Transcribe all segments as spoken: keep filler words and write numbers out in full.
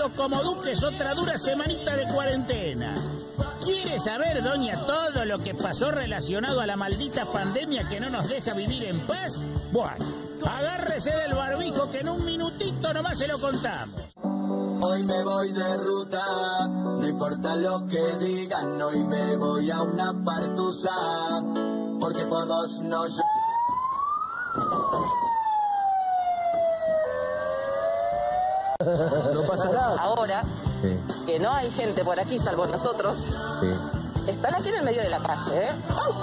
encerrados como duques otra dura semanita de cuarentena. ¿Quiere saber, doña, todo lo que pasó relacionado a la maldita pandemia que no nos deja vivir en paz? Bueno, agárrese del barbijo que en un minutito nomás se lo contamos. Hoy me voy de ruta, no importa lo que digan, hoy me voy a una partusa, porque por vos no... No pasa nada. Ahora, sí, que no hay gente por aquí salvo nosotros, sí, están aquí en el medio de la calle, ¿eh?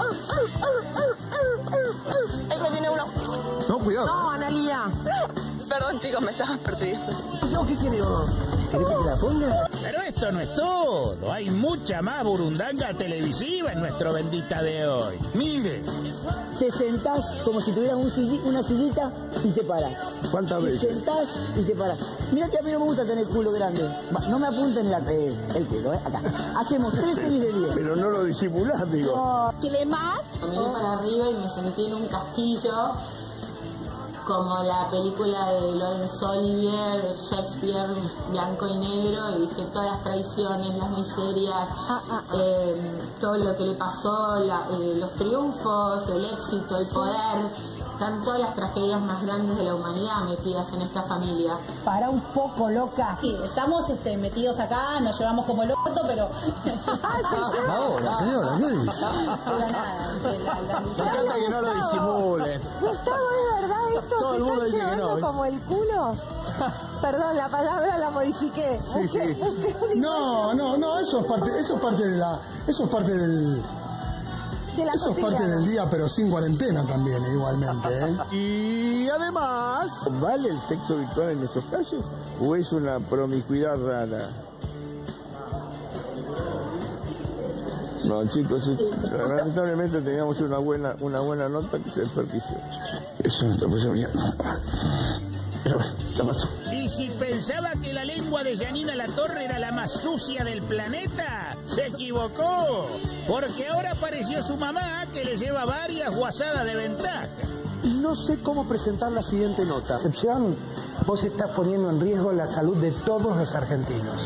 Ahí me viene uno. No, cuidado. No, Analía. Perdón, chicos, me estaban persiguiendo. No, ¿qué quiere? ¿Querés que te la ponga? Pero esto no es todo. Hay mucha más burundanga televisiva en nuestro Bendita de hoy. Mire. Te sentás como si tuvieras un silli, una sillita y te parás. ¿Cuántas te veces? Te sentás y te parás. Mira que a mí no me gusta tener culo grande. Va, no me apunten la, eh, el culo, ¿eh? Acá. Hacemos tres series de diez. Pero no lo disimulás, digo. Oh. ¿Qué le más? Me miré para arriba y me sentí en un castillo, como la película de Laurence Olivier, Shakespeare, blanco y negro, y dije todas las traiciones, las miserias, ah, ah, ah. Eh, todo lo que le pasó, la, eh, los triunfos, el éxito, el poder, están todas las tragedias más grandes de la humanidad metidas en esta familia. Para un poco, loca. Sí, estamos este, metidos acá, nos llevamos como el orto, pero... Ahora, señora, ¿qué dice? Pero nada, la, la, Me encanta que no lo disimule. Gustavo, ¿es verdad esto? Todo ¿Se el mundo está dice que llevando no, como el culo? Perdón, la palabra la modifiqué. Sí, busqué, sí. busqué un... No, no, no, eso es parte, eso es parte de la, eso es parte del, de la eso es parte del día, pero sin cuarentena también, igualmente, ¿eh? Y además, ¿vale el sexo virtual en nuestros casos? ¿O es una promiscuidad rara? No, chicos, lamentablemente teníamos una buena, una buena nota que se desperdició. Eso no está posible. Pero ya pasó. Y si pensaba que la lengua de Janina Latorre era la más sucia del planeta, se equivocó. Porque ahora apareció su mamá que le lleva varias guasadas de ventaja. Y no sé cómo presentar la siguiente nota. Excepción, vos estás poniendo en riesgo la salud de todos los argentinos.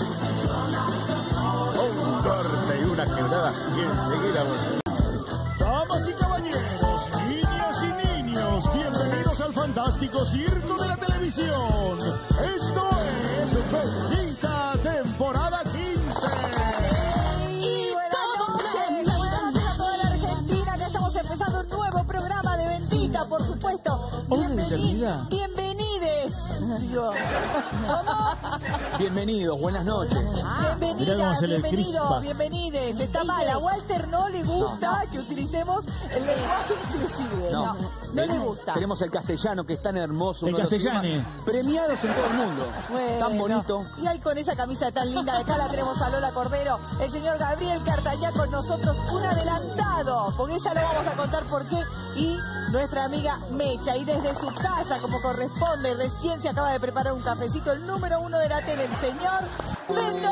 Un corte y una quebrada y enseguida volvemos. Damas y caballeros, niñas y niños, bienvenidos al fantástico circo de la televisión. Esto es Bendita temporada quince. Y buenas noches, buenas noches a toda la Argentina, que estamos empezando un nuevo programa de Bendita, por supuesto. Bienvenidos, bienvenides. Digo, ¿cómo? Bienvenidos, buenas noches. Ah, bienvenidas, bienvenidos, bienvenides. Está mal, a Walter no le gusta no. que utilicemos el lenguaje inclusive. No, no, no le gusta. Tenemos el castellano, que es tan hermoso. El castellano. Premiados en todo el mundo. Bueno, tan bonito. Y ahí con esa camisa tan linda de acá la tenemos a Lola Cordero, el señor Gabriel Cartañá con nosotros, un adelantado, porque ya lo vamos a contar por qué. Y nuestra amiga Mecha, y desde su casa, como corresponde, recién se acaba de preparar un cafecito, el número uno de la tele, el señor Beto.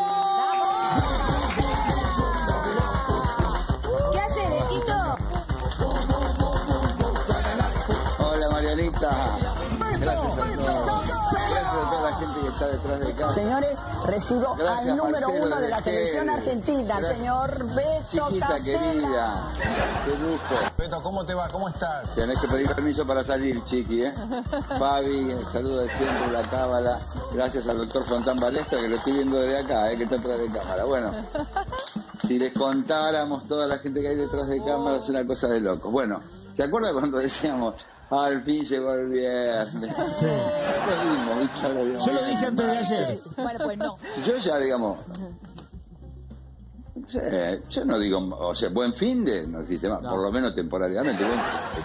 ¿Qué hace, Betito? Hola, Marianita. Gracias a todos. Gracias a toda la gente que está detrás de casa. Señores, recibo Gracias, al número Marcelo, uno de la de televisión Jerez. argentina, Gracias. señor Beto Chiquita Casella. querida, qué lujo. Beto, ¿cómo te va? ¿Cómo estás? Tenés que pedir permiso para salir, chiqui, ¿eh? Fabi, el saludo de siempre, la cábala. Gracias al doctor Fontán Balestra, que lo estoy viendo desde acá, ¿eh? Que está detrás de cámara. Bueno, si les contáramos toda la gente que hay detrás de cámara, es una cosa de locos. Bueno, ¿se acuerdan cuando decíamos, al fin llegó el viernes? Sí. Lo dimos, ¿viste? Lo dimos. Yo lo dije antes de ayer. Bueno, pues no. Yo ya, digamos... Sí, yo no digo, o sea, buen fin de, no existe más, no. Por lo menos temporariamente. Buen,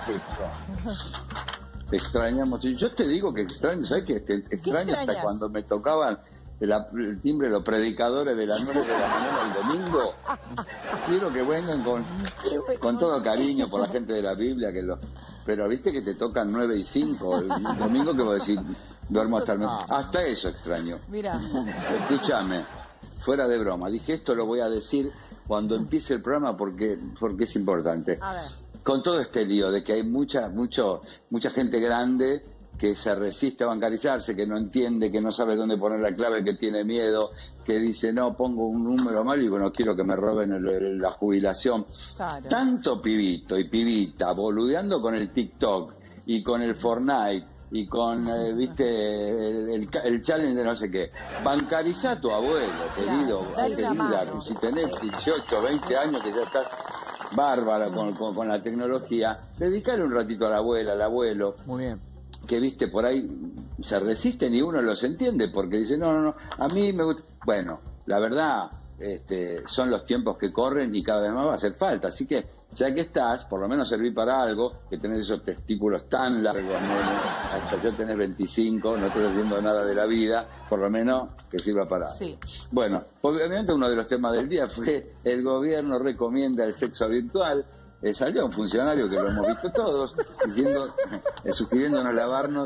te extrañamos. Yo te digo que extraño, ¿sabes qué? Te extraño hasta cuando me tocaban el, el timbre los predicadores de las nueve de la mañana el domingo. Quiero que vengan con, con todo cariño por la gente de la Biblia, que lo, pero viste que te tocan nueve y cinco el domingo, que vos decís, duermo hasta el mes. Hasta eso extraño. Mira. Escúchame. Fuera de broma, dije esto lo voy a decir cuando empiece el programa porque porque es importante. A ver. Con todo este lío de que hay mucha mucho mucha gente grande que se resiste a bancarizarse, que no entiende, que no sabe dónde poner la clave, que tiene miedo, que dice, no, pongo un número mal y bueno, quiero que me roben el, el, la jubilación. Claro. Tanto pibito y pibita boludeando con el TikTok y con el Fortnite y con, eh, viste, el, el, el challenge de no sé qué. Bancarizá a tu abuelo, querido, claro, querida, si tenés dieciocho, veinte años que ya estás bárbara con, con, con la tecnología, dedicale un ratito a la abuela, al abuelo. Muy bien. Que viste por ahí se resisten y uno los entiende porque dice no, no, no, a mí me gusta. Bueno, la verdad, este, son los tiempos que corren y cada vez más va a hacer falta, así que ya que estás, por lo menos servir para algo, que tenés esos testículos tan largos, ¿no? Hasta ya tenés veinticinco, no estás haciendo nada de la vida, por lo menos que sirva para algo. Sí. Bueno, obviamente uno de los temas del día fue el gobierno recomienda el sexo virtual. Eh, salió un funcionario que lo hemos visto todos diciendo, eh, sugiriéndonos lavarnos.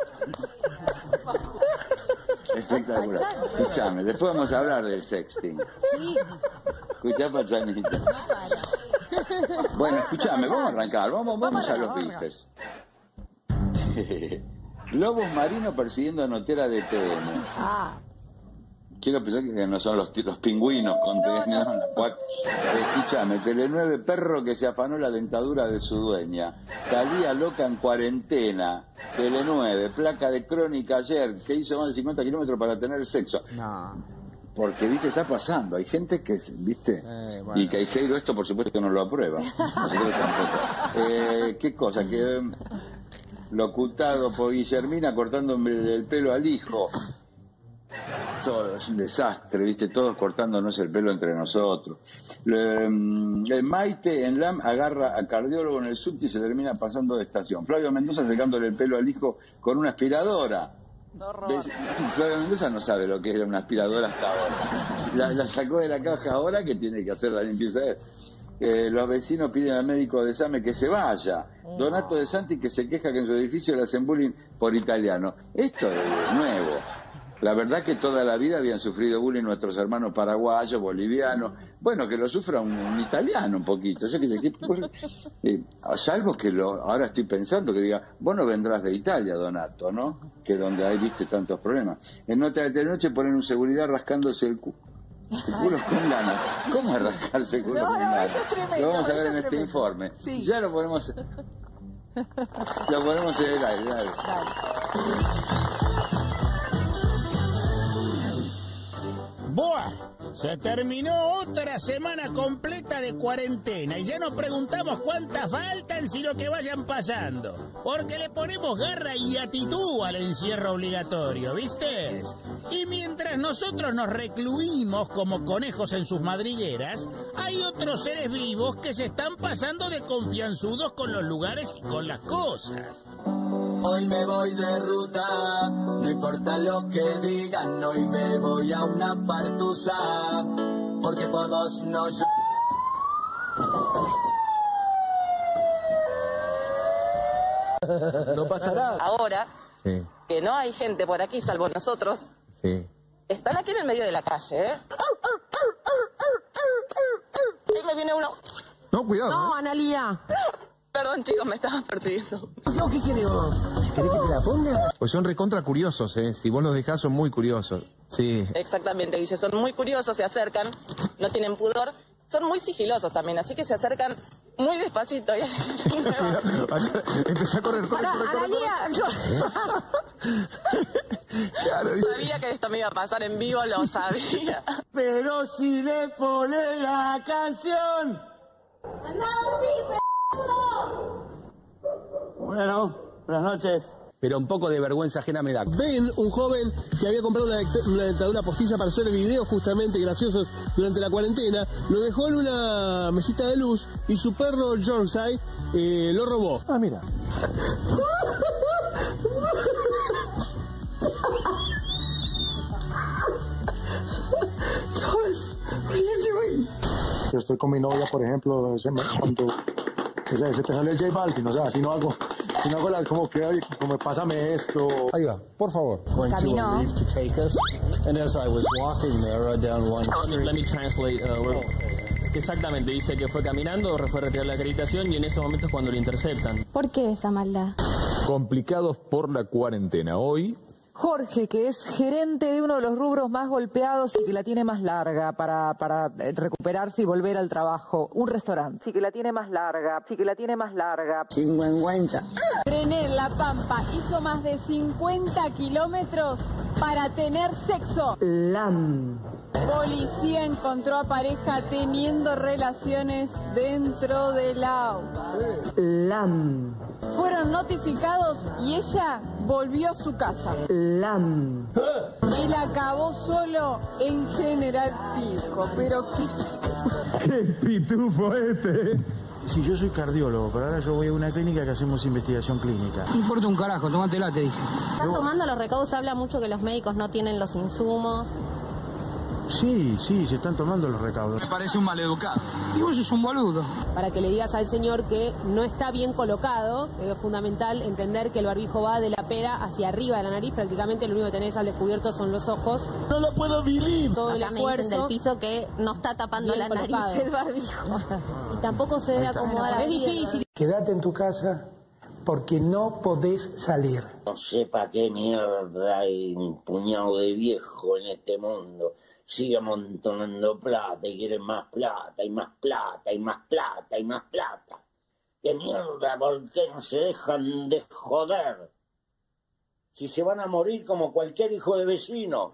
Espectacular. Escuchame, después vamos a hablar del sexting. Sí. Escuchá, Pachanita. Bueno, escuchame, vamos a arrancar, vamos, vamos a los bifes. Lobos marinos persiguiendo a notera de T N. Ah. Quiero pensar que no son los, los pingüinos con T N. No, no. Escúchame, Tele nueve, perro que se afanó la dentadura de su dueña. Talía loca en cuarentena. Tele nueve, placa de crónica ayer, que hizo más de cincuenta kilómetros para tener sexo. No. Porque, viste, está pasando. Hay gente que, viste, eh, bueno. Y Caijeiro esto, por supuesto, que no lo aprueba. Nosotros tampoco. Eh, ¿Qué cosa? Que locutado por Guillermina cortando el pelo al hijo. Todo es un desastre, viste, todos cortándonos el pelo entre nosotros. Le, el Maite en LAM agarra a cardiólogo en el subte y se termina pasando de estación. Flavio Mendoza secándole el pelo al hijo con una aspiradora. Sí, Flavio Mendoza no sabe lo que era una aspiradora hasta ahora. La, la sacó de la caja ahora que tiene que hacer la limpieza de él. Eh, los vecinos piden al médico de Same que se vaya. No. Donato de Santi que se queja que en su edificio le hacen bullying por italiano. Esto es nuevo. La verdad que toda la vida habían sufrido bullying nuestros hermanos paraguayos, bolivianos. Bueno, que lo sufra un, un italiano un poquito. Yo que sé, que, eh, salvo que lo, ahora estoy pensando que diga, vos no vendrás de Italia, Donato, ¿no? Que donde hay, viste, tantos problemas. En Nota de Telenoche ponen un seguridad rascándose el culo. El culo con ganas. ¿Cómo es rascarse el culo no, con no, ganas? Es tremendo, lo vamos a ver en este tremendo. Informe. Sí. Ya lo ponemos. Lo ponemos en el aire. Dale. Dale. Buah, se terminó otra semana completa de cuarentena y ya nos preguntamos cuántas faltan, sino que vayan pasando. Porque le ponemos garra y actitud al encierro obligatorio, ¿viste? Y mientras nosotros nos recluimos como conejos en sus madrigueras, hay otros seres vivos que se están pasando de confianzudos con los lugares y con las cosas. Hoy me voy de ruta, no importa lo que digan, hoy me voy a una partusa, porque por vos no yo... No pasará. Ahora, sí. Que no hay gente por aquí salvo nosotros, sí. Están aquí en el medio de la calle, ¿eh? Ahí me viene uno. No, cuidado. No, Analía. Perdón, chicos, me estaban persiguiendo. ¿Yo qué quiero? ¿Querés que te la ponga? Pues son recontra curiosos, ¿eh? Si vos los dejás, son muy curiosos. Sí. Exactamente, dice, son muy curiosos, se acercan, no tienen pudor, son muy sigilosos también, así que se acercan muy despacito. Y así empezó a correr, correr, correr, Analía, claro, sabía que esto me iba a pasar en vivo, lo sabía. Pero si le pone la canción... Bueno, buenas noches. Pero un poco de vergüenza ajena me da. Ven, un joven que había comprado una, una dentadura postiza para hacer videos justamente graciosos durante la cuarentena, lo dejó en una mesita de luz y su perro Yorkshire eh, lo robó. Ah, mira. Yo estoy con mi novia, por ejemplo, cuando o sea, se te sale el J Balvin, o sea, si no hago, si no hago la, como que, como pásame esto. Ahí va, por favor. Caminó. And as I was walking there down one street. Let me translate. Uh, oh, okay. Exactamente, dice que fue caminando, fue a retirar la acreditación y en ese momento es cuando lo interceptan. ¿Por qué esa maldad? Complicados por la cuarentena. Hoy... Jorge, que es gerente de uno de los rubros más golpeados y que la tiene más larga para, para recuperarse y volver al trabajo. Un restaurante. Sí que la tiene más larga. Sí que la tiene más larga. Chingüengüenza. René La Pampa hizo más de cincuenta kilómetros para tener sexo. Lam. Policía encontró a pareja teniendo relaciones dentro del auto. Lam. Fueron notificados y ella volvió a su casa. Lam. Él acabó solo en General Pico, pero qué... ¡Qué pitufo este! Sí, yo soy cardiólogo, pero ahora yo voy a una clínica que hacemos investigación clínica. No importa un carajo, tómatela, te dije. Están tomando los recaudos, se habla mucho que los médicos no tienen los insumos. Sí, sí, se están tomando los recaudos. Me parece un maleducado. Y vos sos un boludo. Para que le digas al señor que no está bien colocado, es fundamental entender que el barbijo va de la pera hacia arriba de la nariz, prácticamente lo único que tenés al descubierto son los ojos. No lo puedo vivir. Todo el esfuerzo del piso que no está tapando la nariz el barbijo. Y tampoco se debe acomodar. Es difícil. Quédate en tu casa porque no podés salir. No sé para qué mierda hay un puñado de viejo en este mundo. Sigue amontonando plata y quieren más plata y más plata y más plata y más plata. ¿Qué mierda? ¿Por qué no se dejan de joder? Si se van a morir como cualquier hijo de vecino.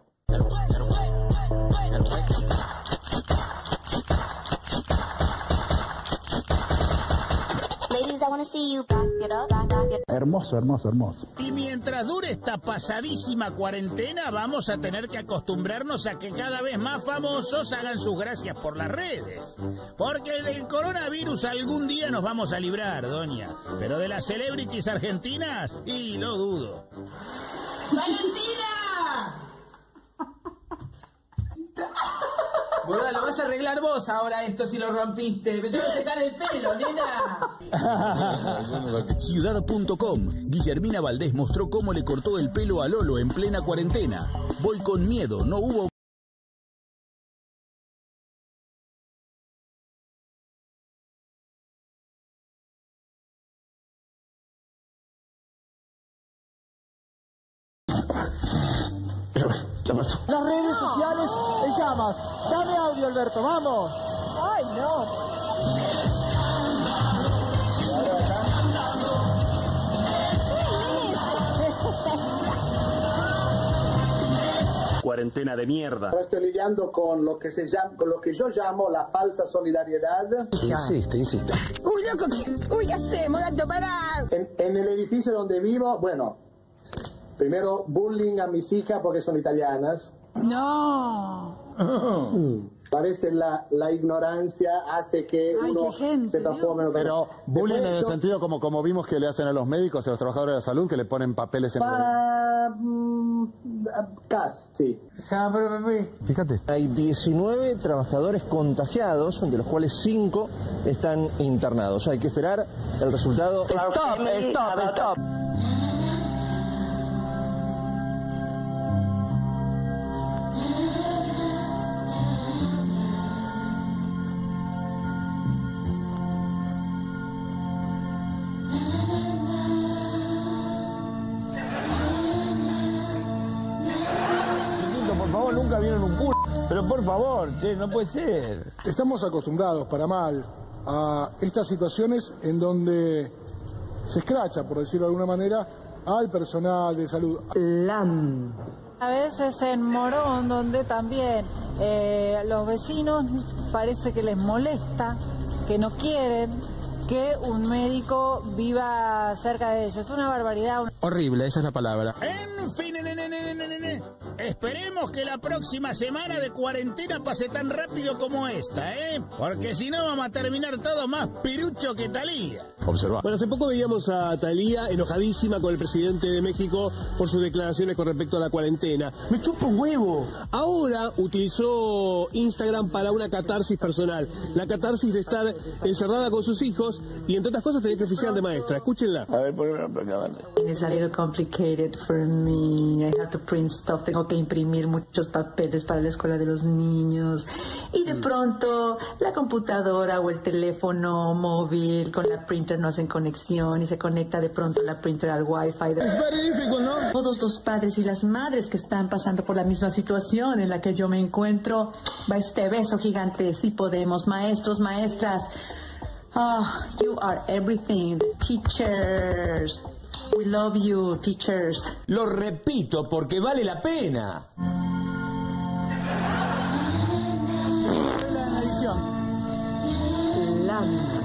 Hermoso, hermoso, hermoso. Y mientras dure esta pasadísima cuarentena, vamos a tener que acostumbrarnos a que cada vez más famosos hagan sus gracias por las redes. Porque del coronavirus algún día nos vamos a librar, doña. Pero de las celebrities argentinas, y lo dudo. ¡Valentina! Boluda, lo vas a arreglar vos ahora esto si lo rompiste. Me tengo que secar el pelo, nena. Ciudad punto com. Guillermina Valdés mostró cómo le cortó el pelo a Lolo en plena cuarentena. Voy con miedo, no hubo... Las redes sociales en llamas. Dame audio, Alberto, vamos. Ay, no. Cuarentena de mierda. Ahora estoy lidiando con lo que se llama, con lo que yo llamo la falsa solidaridad. Insiste, insiste. Uy, loco, uy, ¿qué hacemos, gato, pará? En, en el edificio donde vivo, bueno, primero bullying a mis hijas porque son italianas. No. A veces la, la ignorancia hace que Ay, uno gente, se transforme en... Pero bullying en el Después, sentido como, como vimos que le hacen a los médicos y a los trabajadores de la salud, que le ponen papeles en... Pa... mm, Cas, sí. Fíjate. Hay diecinueve trabajadores contagiados, de los cuales cinco están internados. Hay que esperar el resultado. Stop, stop, stop. Por favor, nunca vieron un culo. Pero por favor, che, no puede ser. Estamos acostumbrados, para mal, a estas situaciones en donde se escracha, por decirlo de alguna manera, al personal de salud. Lam. A veces en Morón, donde también eh, los vecinos parece que les molesta, que no quieren que un médico viva cerca de ellos. Es una barbaridad. Horrible, esa es la palabra. En fin, ne, ne, ne, ne, ne, ne. Esperemos que la próxima semana de cuarentena pase tan rápido como esta, ¿eh? Porque si no vamos a terminar todo más pirucho que Talía. Observa. Bueno, hace poco veíamos a Talía enojadísima con el presidente de México por sus declaraciones con respecto a la cuarentena. ¡Me chupa un huevo! Ahora utilizó Instagram para una catarsis personal. La catarsis de estar encerrada con sus hijos y, entre otras cosas, tenía que oficiar de maestra. Escúchenla. A ver, poneme para acá, dale. It's a little complicated for me. I have to print stuff. Tengo tengo que imprimir muchos papeles para la escuela de los niños. Y de pronto la computadora o el teléfono móvil con la printer no hacen conexión y se conecta de pronto la printer al wifi. De... Es magnífico, ¿no? Todos los padres y las madres que están pasando por la misma situación en la que yo me encuentro, va este beso gigante. Sí podemos, maestros, maestras. Oh, you are everything. Teachers. We love you, teachers. Lo repito porque vale la pena. La edición. La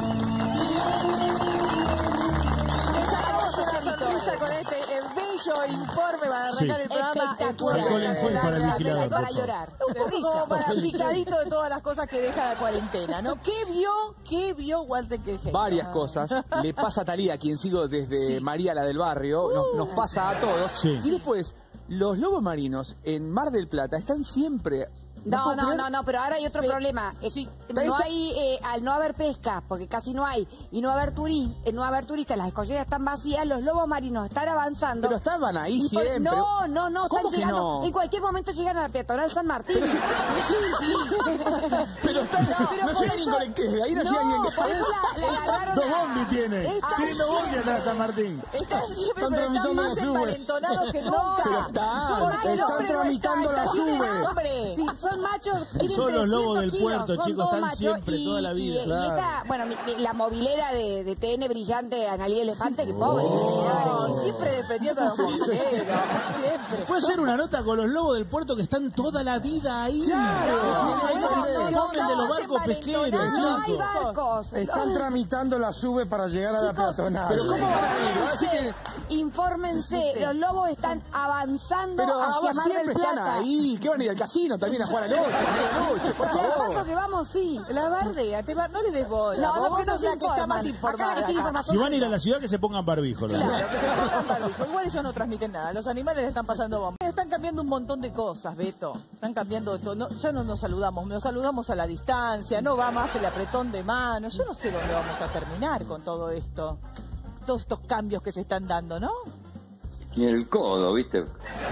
con este bello informe para arrancar Sí. el programa. Alcohol en gel para el vigilador, por Para favor. llorar. Como para picadito de todas las cosas que deja la cuarentena, ¿no? ¿Qué vio, qué vio Walter Quejeiro? Varias cosas. Le pasa a Talía, a quien sigo desde María, la del barrio. Nos, nos pasa a todos. Sí. Y después, los lobos marinos en Mar del Plata están siempre... No, puedo no, creer. no, no, pero ahora hay otro Pero- problema. Eh, sí. No hay, eh, al no haber pesca, porque casi no hay, y no haber, turi eh, no haber turistas, las escolleras están vacías, los lobos marinos están avanzando. Pero estaban ahí Y por- siempre. No, no, no, ¿Cómo están que llegando. no? En cualquier momento llegan a la peatonal San Martín. Pero, pero están, no, pero no por llega ni eso- con el que de ahí no, no, llega ni en por eso la, la agarraron Dos a- bondi tiene. Están Tiene dos bondi siempre- atrás de San Martín. Están siempre, Están pero están tramitando más la sube. emparentonados que No, nunca. pero están, Porque el están hombre no tramitando está, la tienen sube. hambre. Sí, son machos. tienen Son los lobos del trescientos kilos, puerto, son chicos, todos están machos, siempre, y- toda la vida. Y, y Claro. esta, bueno, mi- mi- la movilera de, de T N brillante, Analía Elefante, que pobre. No, siempre defendiendo a los mobileros. Siempre. Fue hacer una nota con los lobos del puerto que están toda la vida ahí. No, Comen no, de- no, comen no, de los no, barcos hacen pesqueros, No hay chicos. barcos. Están tramitando la sube para llegar a la Chicos, peatonal. Pero ¿cómo van a ir? Así que- Infórmense, los lobos están avanzando Pero hacia ahora Mar del siempre están Plata. ahí. ¿Qué van a ir al casino también a jugar a la noche? A la noche, por Al paso favor. que vamos, sí. La bardea, te va- no le des bola. No, no, vos porque no sos se la que está más informan. Acá informada. la que tiene acá. información. Si van a ir a la ciudad, que se pongan barbijo. los Claro, lobos. que se pongan barbijo. Igual ellos no transmiten nada. Los animales le están pasando bomba. Están cambiando un montón de cosas, Beto. Están cambiando de todo. No, ya no nos saludamos. Nos saludamos a la distancia. No va más el apretón de manos. Yo no sé dónde vamos a terminar con todo esto. Todos estos cambios que se están dando, ¿no? Ni el codo, ¿viste?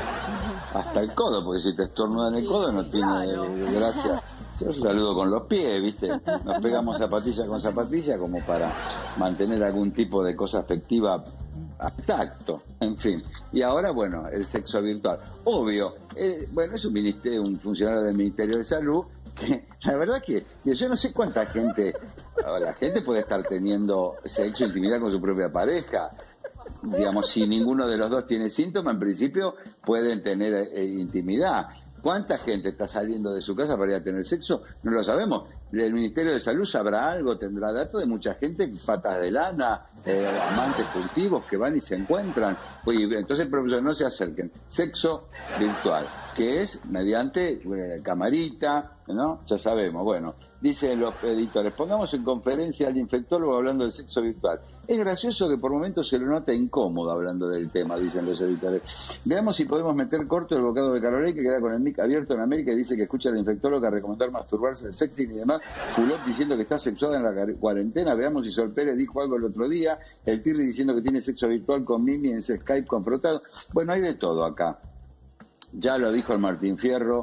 Hasta el codo, porque si te estornudan el codo no tiene eh, gracia. Yo saludo con los pies, ¿viste? Nos pegamos zapatilla con zapatilla como para mantener algún tipo de cosa afectiva a tacto, en fin. Y ahora, bueno, el sexo virtual. Obvio, eh, bueno, es un, ministerio, un funcionario del Ministerio de Salud que la verdad que que yo no sé cuánta gente, la gente puede estar teniendo sexo, intimidad con su propia pareja. Digamos, si ninguno de los dos tiene síntomas, en principio pueden tener eh, intimidad. ¿Cuánta gente está saliendo de su casa para ir a tener sexo? No lo sabemos. El Ministerio de Salud sabrá algo, tendrá datos de mucha gente, patas de lana, eh, amantes furtivos que van y se encuentran. Oye, entonces, profesor, no se acerquen. Sexo virtual, que es mediante eh, camarita, ¿no? Ya sabemos. Bueno, dicen los editores, pongamos en conferencia al infectólogo hablando del sexo virtual. Es gracioso que por momentos se lo nota incómodo hablando del tema, dicen los editores. Veamos si podemos meter corto el bocado de Carolina, que queda con el mic abierto en América y dice que escucha al infectólogo a recomendar masturbarse, el sexting y demás. Fulop diciendo que está sexuada en la cuarentena. Veamos si Sol Pérez dijo algo el otro día. El Tirri diciendo que tiene sexo virtual con Mimi en ese Skype confrontado. Bueno, hay de todo acá. Ya lo dijo el Martín Fierro.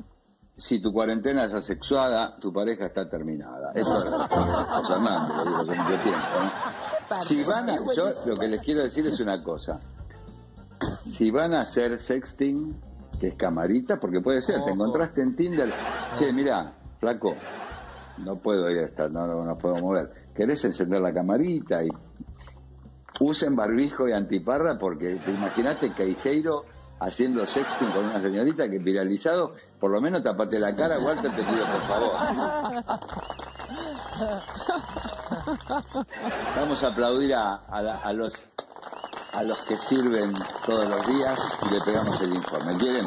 Si tu cuarentena es asexuada, tu pareja está terminada. Esto es verdad. José Hernández, lo digo hace mucho tiempo, ¿no? Si van a, yo lo que les quiero decir es una cosa. Si van a hacer sexting, que es camarita, porque puede ser, te encontraste en Tinder, che, mirá, flaco, no puedo ir a estar, no, no nos puedo mover. ¿Querés encender la camarita? Y usen barbijo y antiparra, porque te imaginaste Queijeiro haciendo sexting con una señorita que viralizado, por lo menos tapate la cara, Walter, te pido por favor. Vamos a aplaudir a, a, la- a los a los que sirven todos los días y le pegamos el informe. ¿Quieren?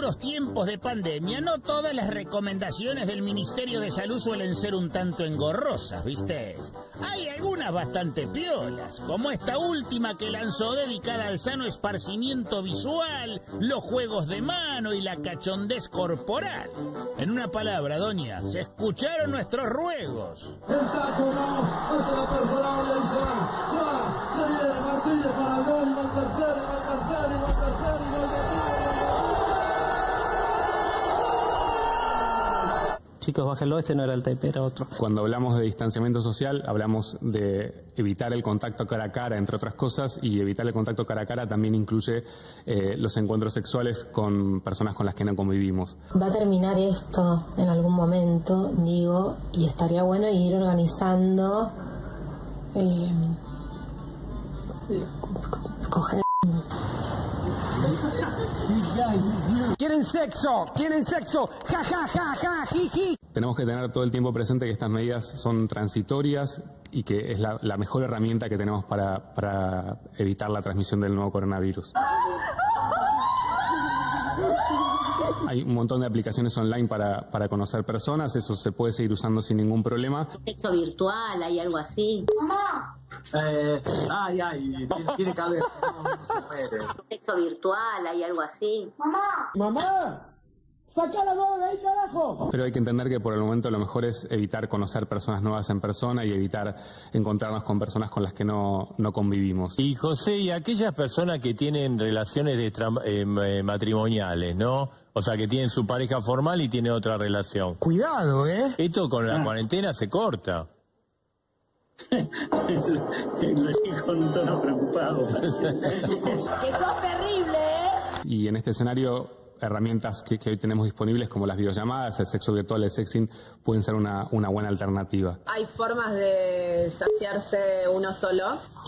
duros tiempos de pandemia, no todas las recomendaciones del Ministerio de Salud suelen ser un tanto engorrosas, ¿viste? Hay algunas bastante piolas, como esta última que lanzó dedicada al sano esparcimiento visual, los juegos de mano y la cachondez corporal. En una palabra, doña, se escucharon nuestros ruegos. El taco no, hace la persona de Islam. Ya, se viene Martínez para el gol, y va el tercero, y va el tercero, y va el tercero, y va el tercero. Chicos, bájenlo, este no era el tape, era otro. Cuando hablamos de distanciamiento social, hablamos de evitar el contacto cara a cara, entre otras cosas, y evitar el contacto cara a cara también incluye eh, los encuentros sexuales con personas con las que no convivimos. Va a terminar esto en algún momento, digo, y estaría bueno ir organizando eh, coger. ¿Quieren sexo? ¿Quieren sexo? Ja, ja, ja, ja, jiji. Tenemos que tener todo el tiempo presente que estas medidas son transitorias y que es la, la mejor herramienta que tenemos para, para evitar la transmisión del nuevo coronavirus. Hay un montón de aplicaciones online para, para conocer personas, eso se puede seguir usando sin ningún problema. Sexo virtual, hay algo así. Mamá. Eh, ay, ay, tiene, tiene cabeza. No, no se puede. Sexo virtual, hay algo así. Mamá. Mamá. ¡Saca la mano de ahí, carajo! Pero hay que entender que por el momento lo mejor es evitar conocer personas nuevas en persona y evitar encontrarnos con personas con las que no, no convivimos. Y José, y aquellas personas que tienen relaciones de eh, matrimoniales, ¿no? O sea, que tienen su pareja formal y tienen otra relación. Cuidado, ¿eh? Esto con la ah. cuarentena se corta. Lo dije con un tono preocupado. ¡Que sos terrible, eh! Y en este escenario, herramientas que, que hoy tenemos disponibles como las videollamadas, el sexo virtual, el sexting, pueden ser una, una buena alternativa. ¿Hay formas de saciarse uno solo?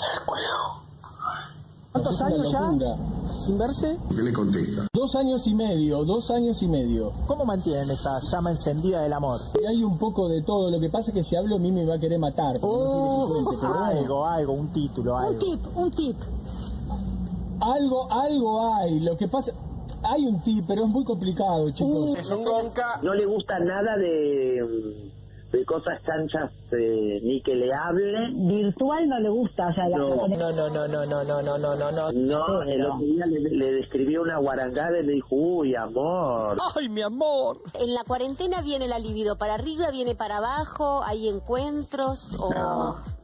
¿Cuántos años ya sin verse? ¿Qué le contesta? Dos años y medio, dos años y medio. ¿Cómo mantienen esa llama encendida del amor? Y hay un poco de todo, lo que pasa es que si hablo a mí me va a querer matar. Oh, no frente, pero algo, bueno. algo, un título, algo. Un tip, un tip. Algo, algo hay, lo que pasa... Hay un tip, pero es muy complicado, chicos. Es un ronca. No le gusta nada de, de cosas chanchas, eh, ni que le hable. Virtual no le gusta, o sea, la no. no, no, no, no, no, no, no, no, no, no. No, el otro día le, le describió una guarangada y le dijo, uy, amor. ¡Ay, mi amor! En la cuarentena viene la libido para arriba, viene para abajo, hay encuentros o... No.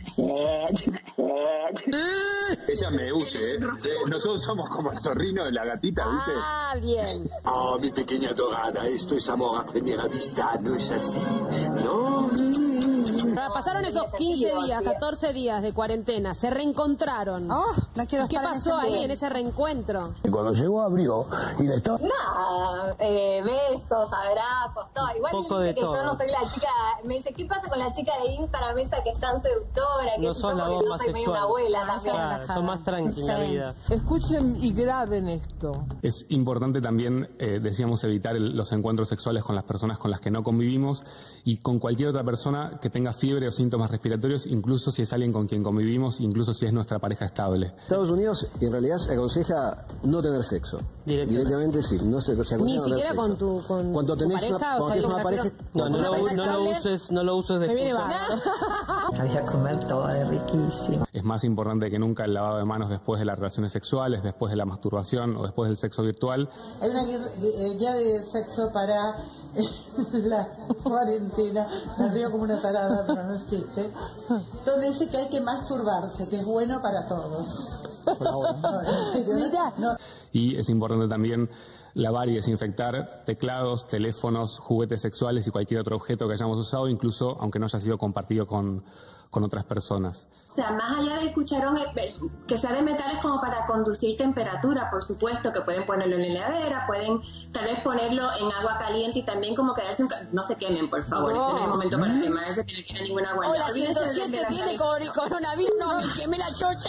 Ella me huye, ¿eh? Nosotros somos como el zorrino de la gatita, ¿viste? Ah, bien. Oh, mi pequeña dorada, esto es amor a primera vista, ¿no es así? ¿No? Pasaron esos quince días, catorce días de cuarentena, se reencontraron. Oh, no quiero ¿Qué estar pasó en ese ahí en ese reencuentro? Y cuando llegó abrió y le estaba... Nada, eh, besos, abrazos, todo. Igual Poco me dice de que todo. yo no soy la chica, me dice, ¿qué pasa con la chica de Instagram esa que es tan seductora? Que No si son yo, la porque voz yo más soy medio una sexual. abuela también. Claro, son más tranquilas en la vida. Escuchen y graben esto. Es importante también, eh, decíamos, evitar el, los encuentros sexuales con las personas con las que no convivimos y con cualquier otra persona que tenga fiebre o síntomas respiratorios, incluso si es alguien con quien convivimos, incluso si es nuestra pareja estable. Estados Unidos en realidad se aconseja no tener sexo. Directamente, Directamente sí, no se, se Ni aconseja no siquiera tener con sexo. tu, con Cuando tu tenés pareja, una, o cuando sea, tenés con una una pareja... No, no, lo, no lo uses, no lo uses de Me viene excusa. Voy a comer todo de riquísimo. Es más importante que nunca el lavado de manos después de las relaciones sexuales, después de la masturbación o después del sexo virtual. Hay una guía de sexo para la cuarentena, me río como una tarada, pero no es chiste, donde dice que hay que masturbarse, que es bueno para todos. Mira, no. Y es importante también lavar y desinfectar teclados, teléfonos, juguetes sexuales y cualquier otro objeto que hayamos usado, incluso aunque no haya sido compartido con, con otras personas. O sea, más allá del cucharón, que sea de metales como para conducir temperatura, por supuesto, que pueden ponerlo en la heladera, pueden tal vez ponerlo en agua caliente y también como quedarse un... No se quemen, por favor, No. este no es el momento para quemarse, que no quiera ninguna agua. Hola, Olvídense de- ciento siete de la tiene nariz. cor- coronavirus, no, me quemé la chocha.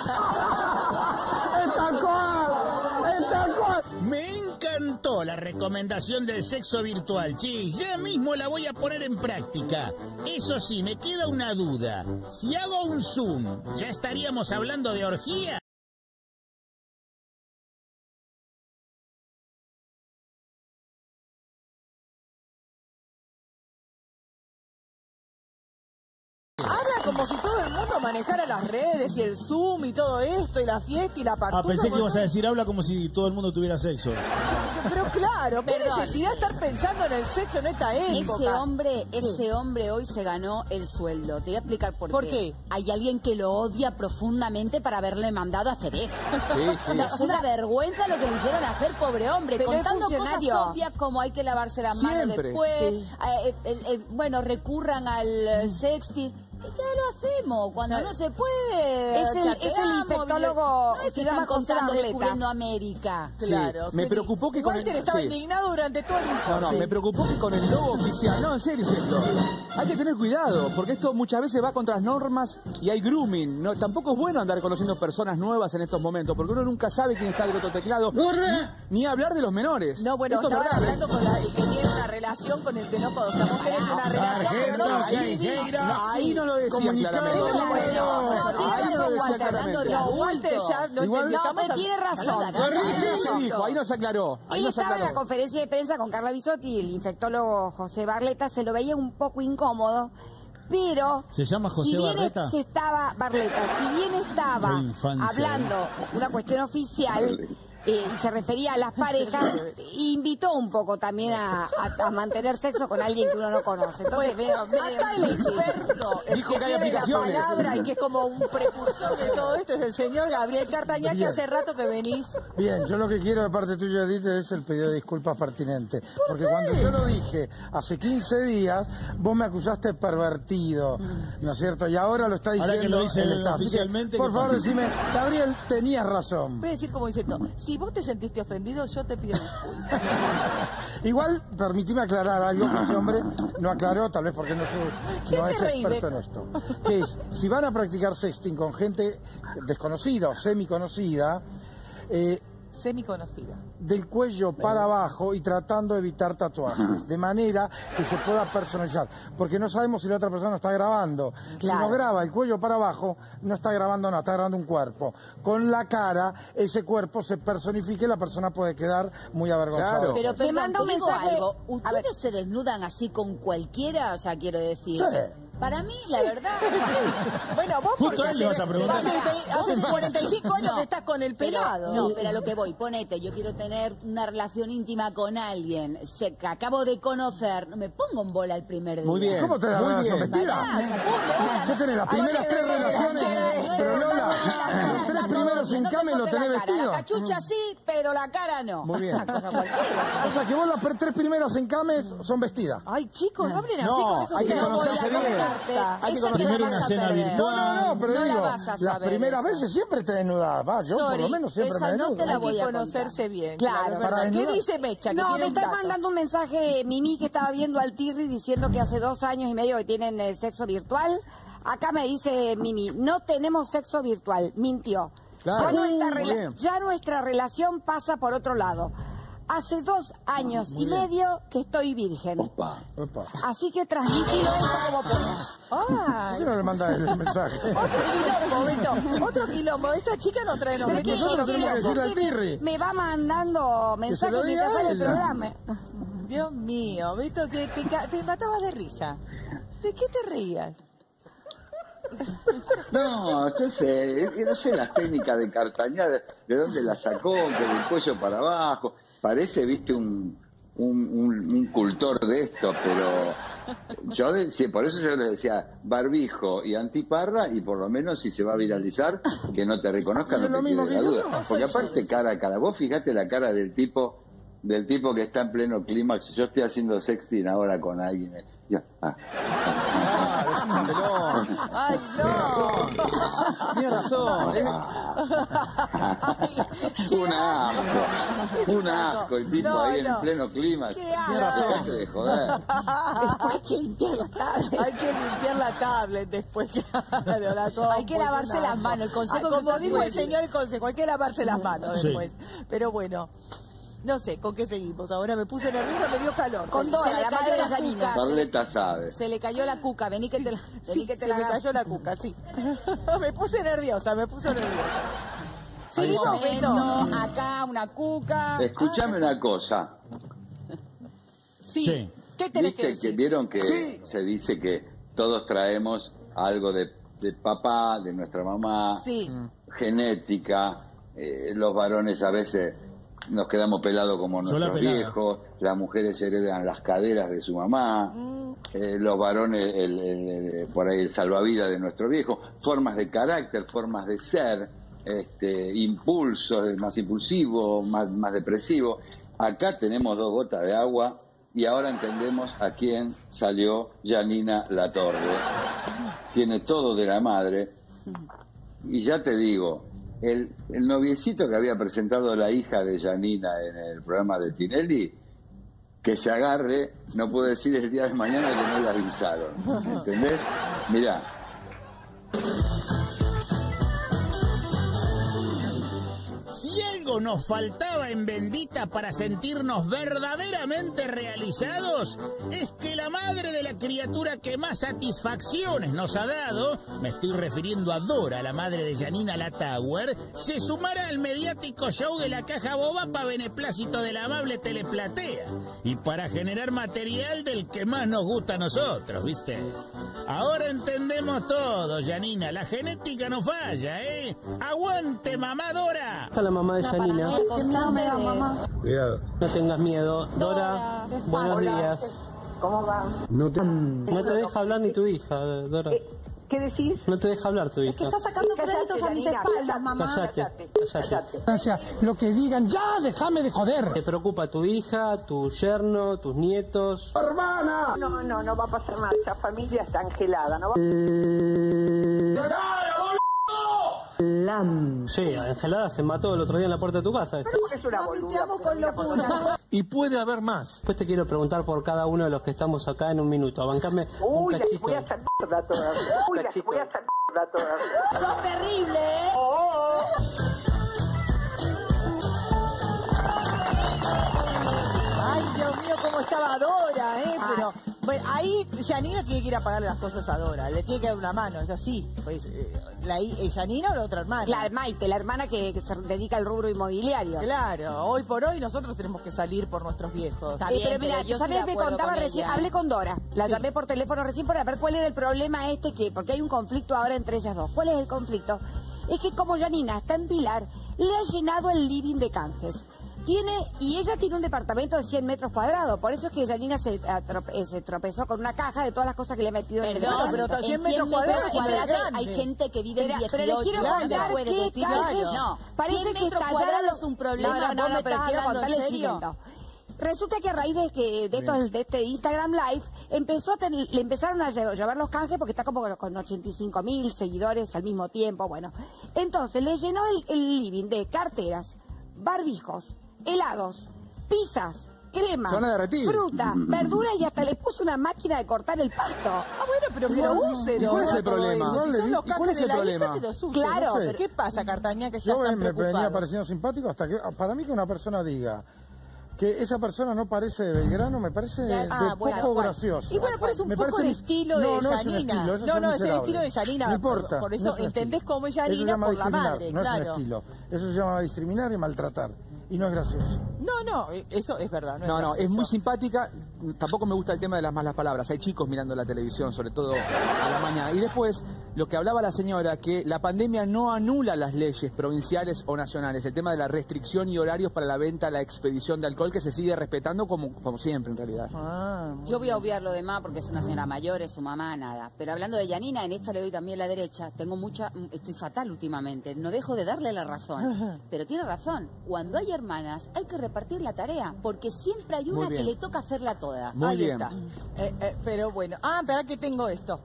¡Está cual! ¡Está cual! Me encantó la recomendación del sexo virtual, che. Ya mismo la voy a poner en práctica. Eso sí, me queda una duda. Si hago un Zoom, ¿ya estaríamos hablando de orgía? manejara las redes y el Zoom y todo esto y la fiesta y la partusa. Ah, pensé que ibas a decir, habla como si todo el mundo tuviera sexo. Pero claro, qué Perdón. necesidad de estar pensando en el sexo en esta época. Ese hombre, ese hombre hoy se ganó el sueldo. Te voy a explicar por, ¿Por qué. qué? Hay alguien que lo odia profundamente para haberle mandado a hacer eso. Sí, sí. Una, una vergüenza lo que le hicieron hacer, pobre hombre. Pero es contando cosas funcionario. obvias como hay que lavarse las manos Siempre. después. Sí. eh, eh, eh, bueno, recurran al eh, sexting. Ya lo hacemos, cuando no se puede. Es el- es el chateamos, infectólogo, no es que se llama están contando José Barleta. descubriendo América. Sí, Claro. me que- preocupó que con Walter el- estaba sí. indignado durante todo el informe. No, no, me preocupó que con el logo oficial, no, en serio es esto, hay que tener cuidado, porque esto muchas veces va contra las normas y hay grooming, no, tampoco es bueno andar conociendo personas nuevas en estos momentos, porque uno nunca sabe quién está del otro teclado, ni, ni hablar de los menores. No, bueno, Esto es estaban grave. hablando con la que tiene una relación con el que no podemos. Vos tenés una relación, pero no, ahí, ahí, no, ahí no lo decía Comunicado. claramente. No, no, tiene Ahí razón, lo decía Walter, hablando de claramente. adultos. Walter ya no Igual- entendió, No, estamos pero tiene hablando- razón. Ahí se dijo, ahí nos aclaró, ahí Él nos estaba en la aclaró. conferencia de prensa con Carla Bisotti y el infectólogo José Barleta se lo veía un poco incómodo, pero ¿Se llama José si bien Barleta? se estaba Barleta, si bien estaba Qué infancia, hablando una cuestión oficial eh, y se refería a las parejas, invitó un poco también a, a- a mantener sexo con alguien que uno no conoce. Entonces veo, veo- Acá el experto, el Dijo que hay tiene aplicaciones. la palabra y que es como un precursor de todo esto es el señor Gabriel Cartañá, que Bien. hace rato que venís. Bien, yo lo que quiero de parte tuya, Edith, es el pedido de disculpas pertinente. Porque cuando yo lo dije hace quince días, vos me acusaste de pervertido, ¿no es cierto? Y ahora lo está Ahora diciendo que lo dice el él Estado. Así que, oficialmente, por ¿qué favor, pasa? decime, Gabriel, tenías razón. Voy a decir como diciendo, si vos te sentiste ofendido, yo te pido disculpas. Igual, permitime aclarar algo que este hombre no aclaró, tal vez porque no, se- ¿Qué no te es reí, experto en Beto? esto. Que es, si van a practicar sexting con gente desconocida o semiconocida, eh, Semiconocida. del cuello para abajo y tratando de evitar tatuajes, de manera que se pueda personalizar, porque no sabemos si la otra persona está grabando. Si Claro. no graba el cuello para abajo, no está grabando nada, está grabando un cuerpo. Con la cara, ese cuerpo se personifica y la persona puede quedar muy avergonzada. Claro. Pero Me perdón, manda un te digo mensaje. algo. A ver. ¿Ustedes se desnudan así con cualquiera? O sea, quiero decir. Sí. Para mí, la verdad. Bueno, vos Justo porque a él le vas a preguntar. Hace, hace cuarenta y cinco años No, que estás con el pero- pelado. no, pero a lo que voy, ponete, yo quiero tener una relación íntima con alguien se, que acabo de conocer, no me pongo en bola el primer día. Muy bien. ¿Cómo te la Muy relación bien. vestida? Pará, ¿Qué tenés? Las primeras tres relaciones. Pero Lola, los tres primeros No te encames lo toque tenés la cara, vestido. La cachucha sí, pero la cara no. Muy bien. Una cosa cualquiera. O sea que vos las pre- tres primeros encames son vestidas. Ay, chicos, no hablen así No, con esos hay que temas. conocerse voy a bien. contarte. Hay que Esa conocer- te la Primero vas una a cena perder. virtual. No, no, no, pero No la digo, vas a las saber primeras esa. veces siempre te desnudás, va, yo por Sorry, lo menos siempre esa me no desnudo. te la Hay voy que a conocerse contar. bien. Claro. Para ¿Qué desnudar. dice Mecha? Que No, tiene me un está dato. mandando un mensaje Mimi que estaba viendo al Tirri diciendo que hace dos años y medio que tienen eh, sexo virtual. Acá me dice Mimi, no tenemos sexo virtual, mintió. Claro. Ya, Uh, nuestra muy rela- bien. ya nuestra relación pasa por otro lado. Hace dos años y medio que estoy virgen. Opa. Opa. Así que transmitilo como puedas. ¿Por Ay, qué no le mandas el mensaje? otro quilombo, Beto. Otro quilombo. Esta chica no trae Pero nombre. que nosotros tenemos que decirle al Tirri. Me va mandando mensajes lo diga mientras sale el ella. programa. Dios mío, Beto, que te, ca- te matabas de risa. ¿De qué te reías? No, yo sé, es que no sé las técnicas de Cartañá, de, de dónde la sacó, que del cuello para abajo. Parece, viste, un, un, un, un cultor de esto, pero yo decía, por eso yo le decía barbijo y antiparra, y por lo menos si se va a viralizar, que no te reconozcan, Es no lo te mismo quede la que yo, duda. no Porque soy yo. aparte cara a cara, vos fijate la cara del tipo, del tipo que está en pleno clímax. Yo estoy haciendo sexting ahora con alguien. Yo, ah. Ay, no. Tienes razón. ¿eh? Un asco, un asco, el tipo No, ahí no. en pleno clima. Qué asco. Dejate de joder. Después hay que limpiar la tablet. Hay que limpiar la tablet después. Claro, la cosa Hay que pues, lavarse una- las manos, el consejo Ah, que como está dijo el fuerte. señor, el consejo, hay que lavarse las manos Sí. después. Pero bueno, no sé, ¿con qué seguimos? Ahora me puse nerviosa, me dio calor. Con Dora, Se le la cayó madre de la Yanina. cuca. Carleta sabe. Se le cayó la cuca, vení que te la, vení Sí, que te se la me agarro. cayó la cuca, sí. Me puse nerviosa, me puso nerviosa. Un Seguimos, Beto. momento, acá una cuca. Escúchame una cosa. Sí. ¿Qué tenés que ¿Viste decir? que vieron que se dice que todos traemos algo de de papá, de nuestra mamá, Sí. genética, eh, los varones a veces nos quedamos pelados como Yo la nuestros pelada. viejos, las mujeres heredan las caderas de su mamá, Mm. eh, los varones el, el- el- por ahí el salvavidas de nuestro viejo, formas de carácter, formas de ser, este, impulsos, más impulsivo, más, más depresivo. Acá tenemos dos gotas de agua y ahora entendemos a quién salió Janina Latorre. Tiene todo de la madre. Y ya te digo, el, el noviecito que había presentado la hija de Janina en el programa de Tinelli, que se agarre, no puedo decir el día de mañana que no le avisaron. ¿Entendés? Mirá. Si algo nos faltaba en Bendita para sentirnos verdaderamente realizados, es que la madre de la criatura que más satisfacciones nos ha dado, me estoy refiriendo a Dora, la madre de Janina Latauer, se sumara al mediático show de la Caja Boba para beneplácito de la amable Teleplatea y para generar material del que más nos gusta a nosotros, ¿viste? Ahora entendemos todo, Janina, la genética no falla, ¿eh? ¡Aguante, mamá Dora! Está la mamá de Janina. Cuidado. No tengas miedo. Dora, buenos días. ¿Cómo va? No te... No te deja hablar ni tu hija, Dora. ¿Qué decís? No te deja hablar tu hija. Está sacando créditos a mis espaldas, mamá. Cállate, cállate. O sea, lo que digan, ya, déjame de joder. ¿Te preocupa tu hija, tu yerno, tus nietos? ¡Hermana! No, no, no va a pasar nada. Esa familia está angelada, ¿no va? Lam. Sí, Angelada se mató el otro día en la puerta de tu casa. Pero porque es una boluda. con locura. Y puede haber más. Después te quiero preguntar por cada uno de los que estamos acá en un minuto. Bancame un Uy, las cachito. voy a hacer mierda todas. Uy, las voy a hacer mierda todas. ¡Sos terrible, eh! Ay, Dios mío, cómo estaba Dora, ¿eh? Pero, bueno, ahí Janina tiene que ir a pagarle las cosas a Dora. Le tiene que dar una mano, es así. Pues, eh, la, eh, Janina o la otra hermana. La Maite, la hermana que, que se dedica al rubro inmobiliario. Claro, hoy por hoy nosotros tenemos que salir por nuestros viejos. Está bien, pero mira, ¿sabes? Me contaba recién, hablé con Dora, la llamé por teléfono recién para ver cuál era el problema este, que porque hay un conflicto ahora entre ellas dos. ¿Cuál es el conflicto? Es que como Janina está en Pilar, le ha llenado el living de canjes. Tiene, y ella tiene un departamento de cien metros cuadrados, por eso es que Janina se, atrope- eh, se tropezó con una caja de todas las cosas que le ha metido en el Perdón, departamento. pero cien en metros cuadrados es espérate, grande. hay gente que vive en Pero- dieciocho, pero les quiero no contar puede qué decir canjes- eso. no, Parece cien que metros estallaron cuadrados es un problema. No, no, no, ¿Vos me no, pero estás quiero hablando contarle en el serio? chilento. Resulta que a raíz de que de, estos, de este Instagram Live empezó a tener- le empezaron a lle- llevar los canjes porque está como con ochenta y cinco mil seguidores al mismo tiempo, bueno. Entonces le llenó el, el living de carteras, barbijos, helados, pizzas, crema, Se van a derretir. fruta, verdura y hasta le puso una máquina de cortar el pasto. Ah, bueno, pero que lo usen. ¿Y cuál es el todo problema? eso. Si ¿Y son los cuál canjes es de el la problema? hija, que los usen. Claro, No sé. pero- ¿Qué pasa, Cartaña, que Yo estás me, tan me venía preocupado? pareciendo simpático hasta que, para mí que una persona diga que esa persona no parece de Belgrano, me parece Ya- de ah, bueno, poco bueno. gracioso. Y bueno, pero es un Me poco parece el mis- estilo de no, no es un Janina. estilo, eso No, es no, es el miserable. estilo de Janina. No importa. Por eso no es un entendés estilo. cómo es Eso se Janina llama por la discriminar, madre, no es claro. un estilo. Eso se llama discriminar y maltratar. Y no es gracioso. No, no, eso es verdad. No, No, es no, es gracioso. muy simpática. Tampoco me gusta el tema de las malas palabras. Hay chicos mirando la televisión, sobre todo a la mañana. Y después, lo que hablaba la señora, que la pandemia no anula las leyes provinciales o nacionales. El tema de la restricción y horarios para la venta, la expedición de alcohol, que se sigue respetando como, como siempre, en realidad. Ah, Yo voy a obviar lo demás porque es una señora mayor, es su mamá, nada. Pero hablando de Janina, en esta le doy también la derecha. Tengo mucha, estoy fatal últimamente. No dejo de darle la razón. Pero tiene razón. Cuando hay hermanas, hay que repartir la tarea. Porque siempre hay Muy una que bien. le toca hacerla toda. Muy Ahí bien. está. Eh, eh, pero bueno. Ah, espera que tengo esto.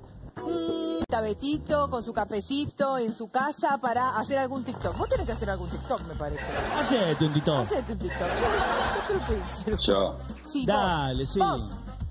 Mm, Betito con su cafecito en su casa para hacer algún TikTok. Vos tenés que hacer algún TikTok, me parece. Hacete un TikTok. Hacete un TikTok. Yo, yo creo que... Yo. Sí, vos. Dale, sí. Vos.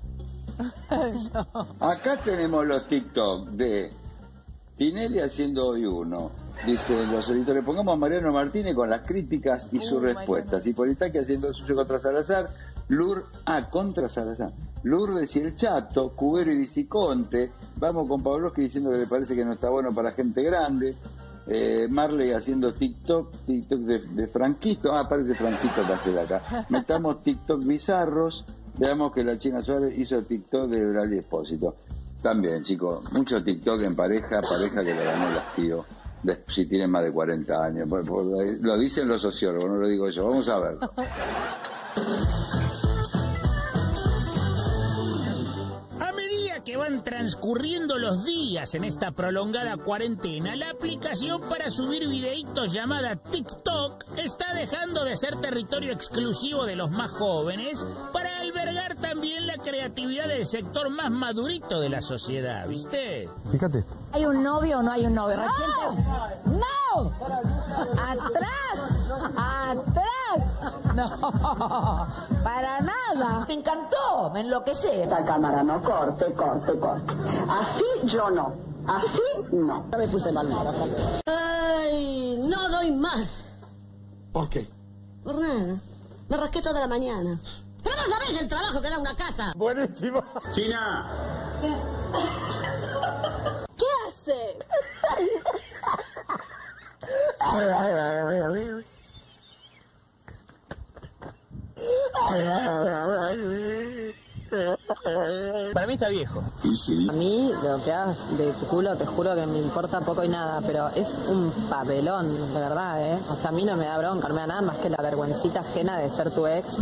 Acá tenemos los TikTok de Tinelli haciendo hoy uno. Dicen los editores, pongamos a Mariano Martínez con las críticas y sus Uh, respuestas. Y Politaki haciendo el suyo contra Salazar. Lur, ah, contra Salazar. Lourdes y el Chato, Cubero y Viciconte. Vamos con Pavlovsky diciendo que le parece que no está bueno para gente grande. Eh, Marley haciendo TikTok, TikTok de, de Franquito. Ah, parece Franquito que hace de acá. Metamos TikTok bizarros. Veamos que la China Suárez hizo TikTok de Brali Espósito. También, chicos, mucho TikTok en pareja, pareja que lo ganó el hastío, de- si tienen más de cuarenta años. Por- por- lo dicen los sociólogos, no lo digo yo. Vamos a ver. A medida que van transcurriendo los días en esta prolongada cuarentena, la aplicación para subir videitos llamada TikTok está dejando de ser territorio exclusivo de los más jóvenes para albergar también la creatividad del sector más madurito de la sociedad, ¿viste? Fíjate. ¿Hay un novio o no hay un novio? Reciente... ¡No! ¡Atrás! ¡Atrás! No, para nada. Me encantó, me enloquecé. La cámara, no, corte, corte, corte. Así yo no, así no. Me puse mal. Ay, no doy más. ¿Por qué? Por nada. Me rasqué toda la mañana. Pero no sabés el trabajo que da una casa. Buenísimo. China. ¿Qué hace? Para mí está viejo. A mí, lo que hagas de tu culo, te juro que me importa poco y nada, pero es un papelón, de verdad, ¿eh? O sea, a mí no me da bronca, no me da nada más que la vergüencita ajena de ser tu ex.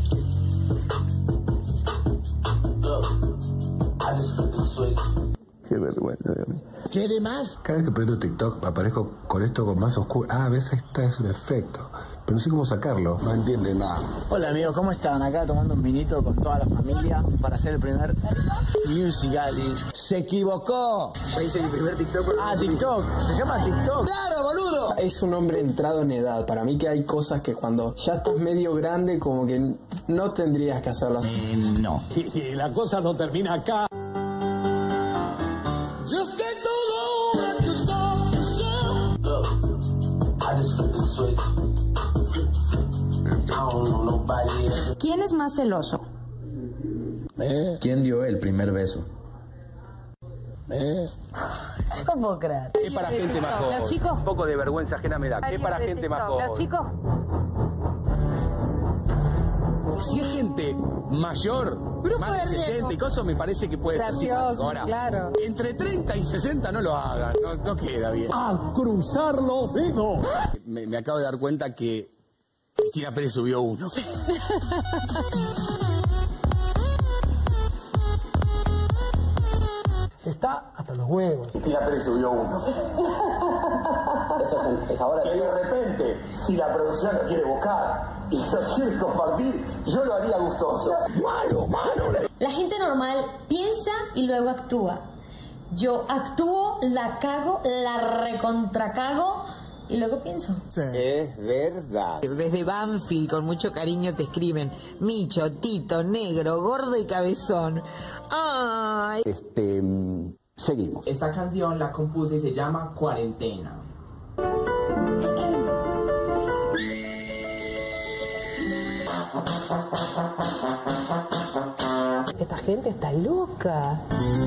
Qué vergüenza de mí. ¿Quiere más? Cada vez que prendo TikTok aparezco con esto con más oscuro. Ah, a veces este es un efecto. Pero no sé cómo sacarlo. No entiende nada. Hola amigos, ¿cómo están? Acá tomando un vinito con toda la familia para hacer el primer Musical.ly. ¡Se equivocó! Ya hice mi primer TikTok. Ah, TikTok. Se llama TikTok. ¡Claro, boludo! Es un hombre entrado en edad. Para mí que hay cosas que cuando ya estás medio grande como que no tendrías que hacerlas. Eh, no. Y la cosa no termina acá. ¿Quién es más celoso? ¿Quién dio el primer beso? Yo no puedo creer. Es para gente más joven. Los chicos. Un poco de vergüenza ajena me da. Es para gente más joven. Los chicos. Si es gente mayor, Grupo más de de sesenta y riesgo. cosas, me parece que puede ser Gracioso, simpático. Ahora, claro. entre treinta y sesenta no lo hagan, no, no queda bien. A cruzar los dedos. Me, me acabo de dar cuenta que Cristina Pérez subió uno. Está hasta los huevos. Cristina Pérez subió uno. Esto es, es ahora. Que de repente, si la producción lo quiere buscar y lo quiere compartir, yo lo haría gustoso. Malo, malo. La gente normal piensa y luego actúa. Yo actúo, la cago, la recontracago y luego pienso. Es verdad. Desde Banfield, con mucho cariño, te escriben Micho, Tito, Negro, Gordo y Cabezón. Ay. Este, mm, seguimos. Esta canción la compuse y se llama Cuarentena. Esta gente está loca.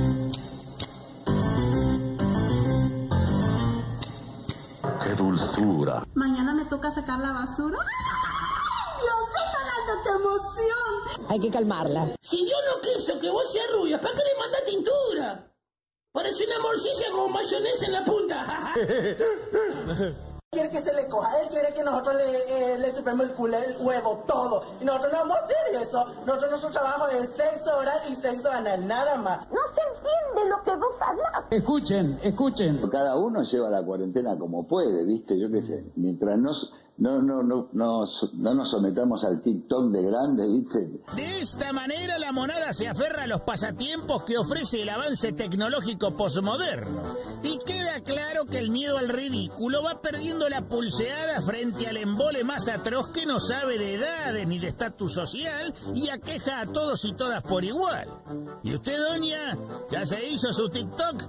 Qué dulzura. Mañana me toca sacar la basura. ¡Ay, Diosito, dándote emoción! Hay que calmarla. Si yo no quiso que vos seas rubia, ¿para qué le manda tintura? Parece una morcilla con mayonesa en la punta. Quiere que se le coja, él quiere que nosotros le, eh, le chupemos el culo, el huevo, todo. Y nosotros no vamos a hacer eso. Nosotros nuestro trabajo es seis horas y sexo anal, nada más. No se entiende lo que vos hablas. Escuchen, escuchen. Cada uno lleva la cuarentena como puede, ¿viste? Yo qué sé. Mientras nos, no, no, no, no, no nos sometamos al TikTok de grande, ¿viste? De esta manera la monada se aferra a los pasatiempos que ofrece el avance tecnológico posmoderno. Y queda claro que el miedo al ridículo va perdiendo la pulseada frente al embole más atroz que no sabe de edades ni de estatus social y aqueja a todos y todas por igual. ¿Y usted, doña, ya se hizo su TikTok?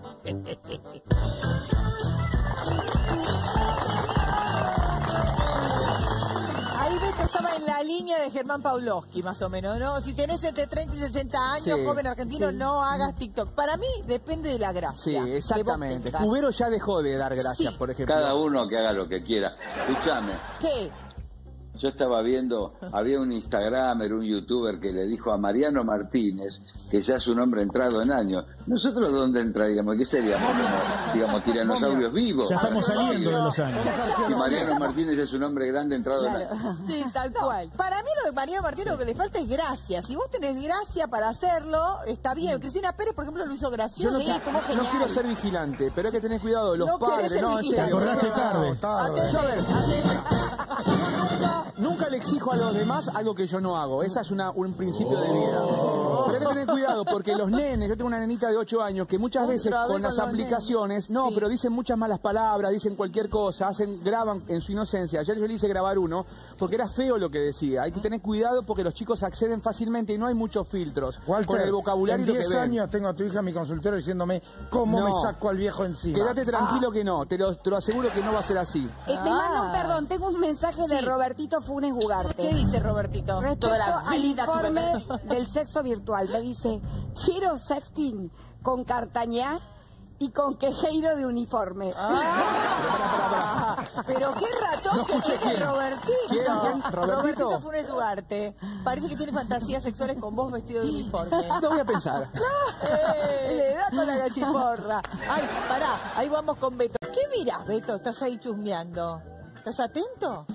Ahí ves que estaba en la línea de Germán Pavlovsky, más o menos, ¿no? Si tenés entre treinta y sesenta años, Sí, joven argentino, sí. no hagas TikTok. Para mí, depende de la gracia. Sí, exactamente. que vos tengas. Cubero ya dejó de dar gracias, Sí. por ejemplo. Cada uno que haga lo que quiera. Escúchame. ¿Qué? yo estaba viendo, había un Instagramer, un youtuber que le dijo a Mariano Martínez, que ya es un hombre entrado en años, ¿nosotros dónde entraríamos? ¿Qué seríamos? Como, digamos, tiranosaurios vivos. Ya estamos saliendo de los años. Si Mariano Martínez es un hombre grande entrado Claro. en años. Sí, tal cual. Para mí lo de Mariano Martínez lo que le falta es gracia. Si vos tenés gracia para hacerlo, está bien. Cristina Pérez, por ejemplo, lo hizo Yo gracioso. no, no quiero ser vigilante, pero hay que tener cuidado. Los No querés padres, ser no, en vigilante. serio. Te acordaste tarde. tarde. Yo, a ver, nunca, nunca le exijo a los demás algo que yo no hago. Esa es una, un principio de vida. Pero hay que tener cuidado porque los nenes, yo tengo una nenita de ocho años que muchas veces Otra vez con las con los aplicaciones, no, Sí. pero dicen muchas malas palabras, dicen cualquier cosa, hacen, graban en su inocencia. Ayer yo le hice grabar uno porque era feo lo que decía. Hay que tener cuidado porque los chicos acceden fácilmente y no hay muchos filtros. Walter, con el vocabulario en y lo que diez ven. años tengo a tu hija en mi consultorio diciéndome cómo No. me saco al viejo encima. Quédate tranquilo que no, te lo, te lo aseguro que no va a ser así. Eh, me manda un perdón, tengo un mensaje de Robertito Funes Ugarte. ¿Qué dice Robertito? Respecto Toda la al vida tuve- informe del sexo virtual, me dice, quiero sexting con Cartañá y con quejeiro de uniforme. Ah, pero qué ratón No que escuché tiene quién. Robertito. ¿Quién? ¿Quién? ¿Robertito? Robertito Funes Ugarte. Parece que tiene fantasías sexuales con vos vestido de uniforme. No voy a pensar. Le da con la gachiporra. Ay, pará, ahí vamos con Beto. ¿Qué mirás, Beto? Estás ahí chusmeando. ¿Estás atento?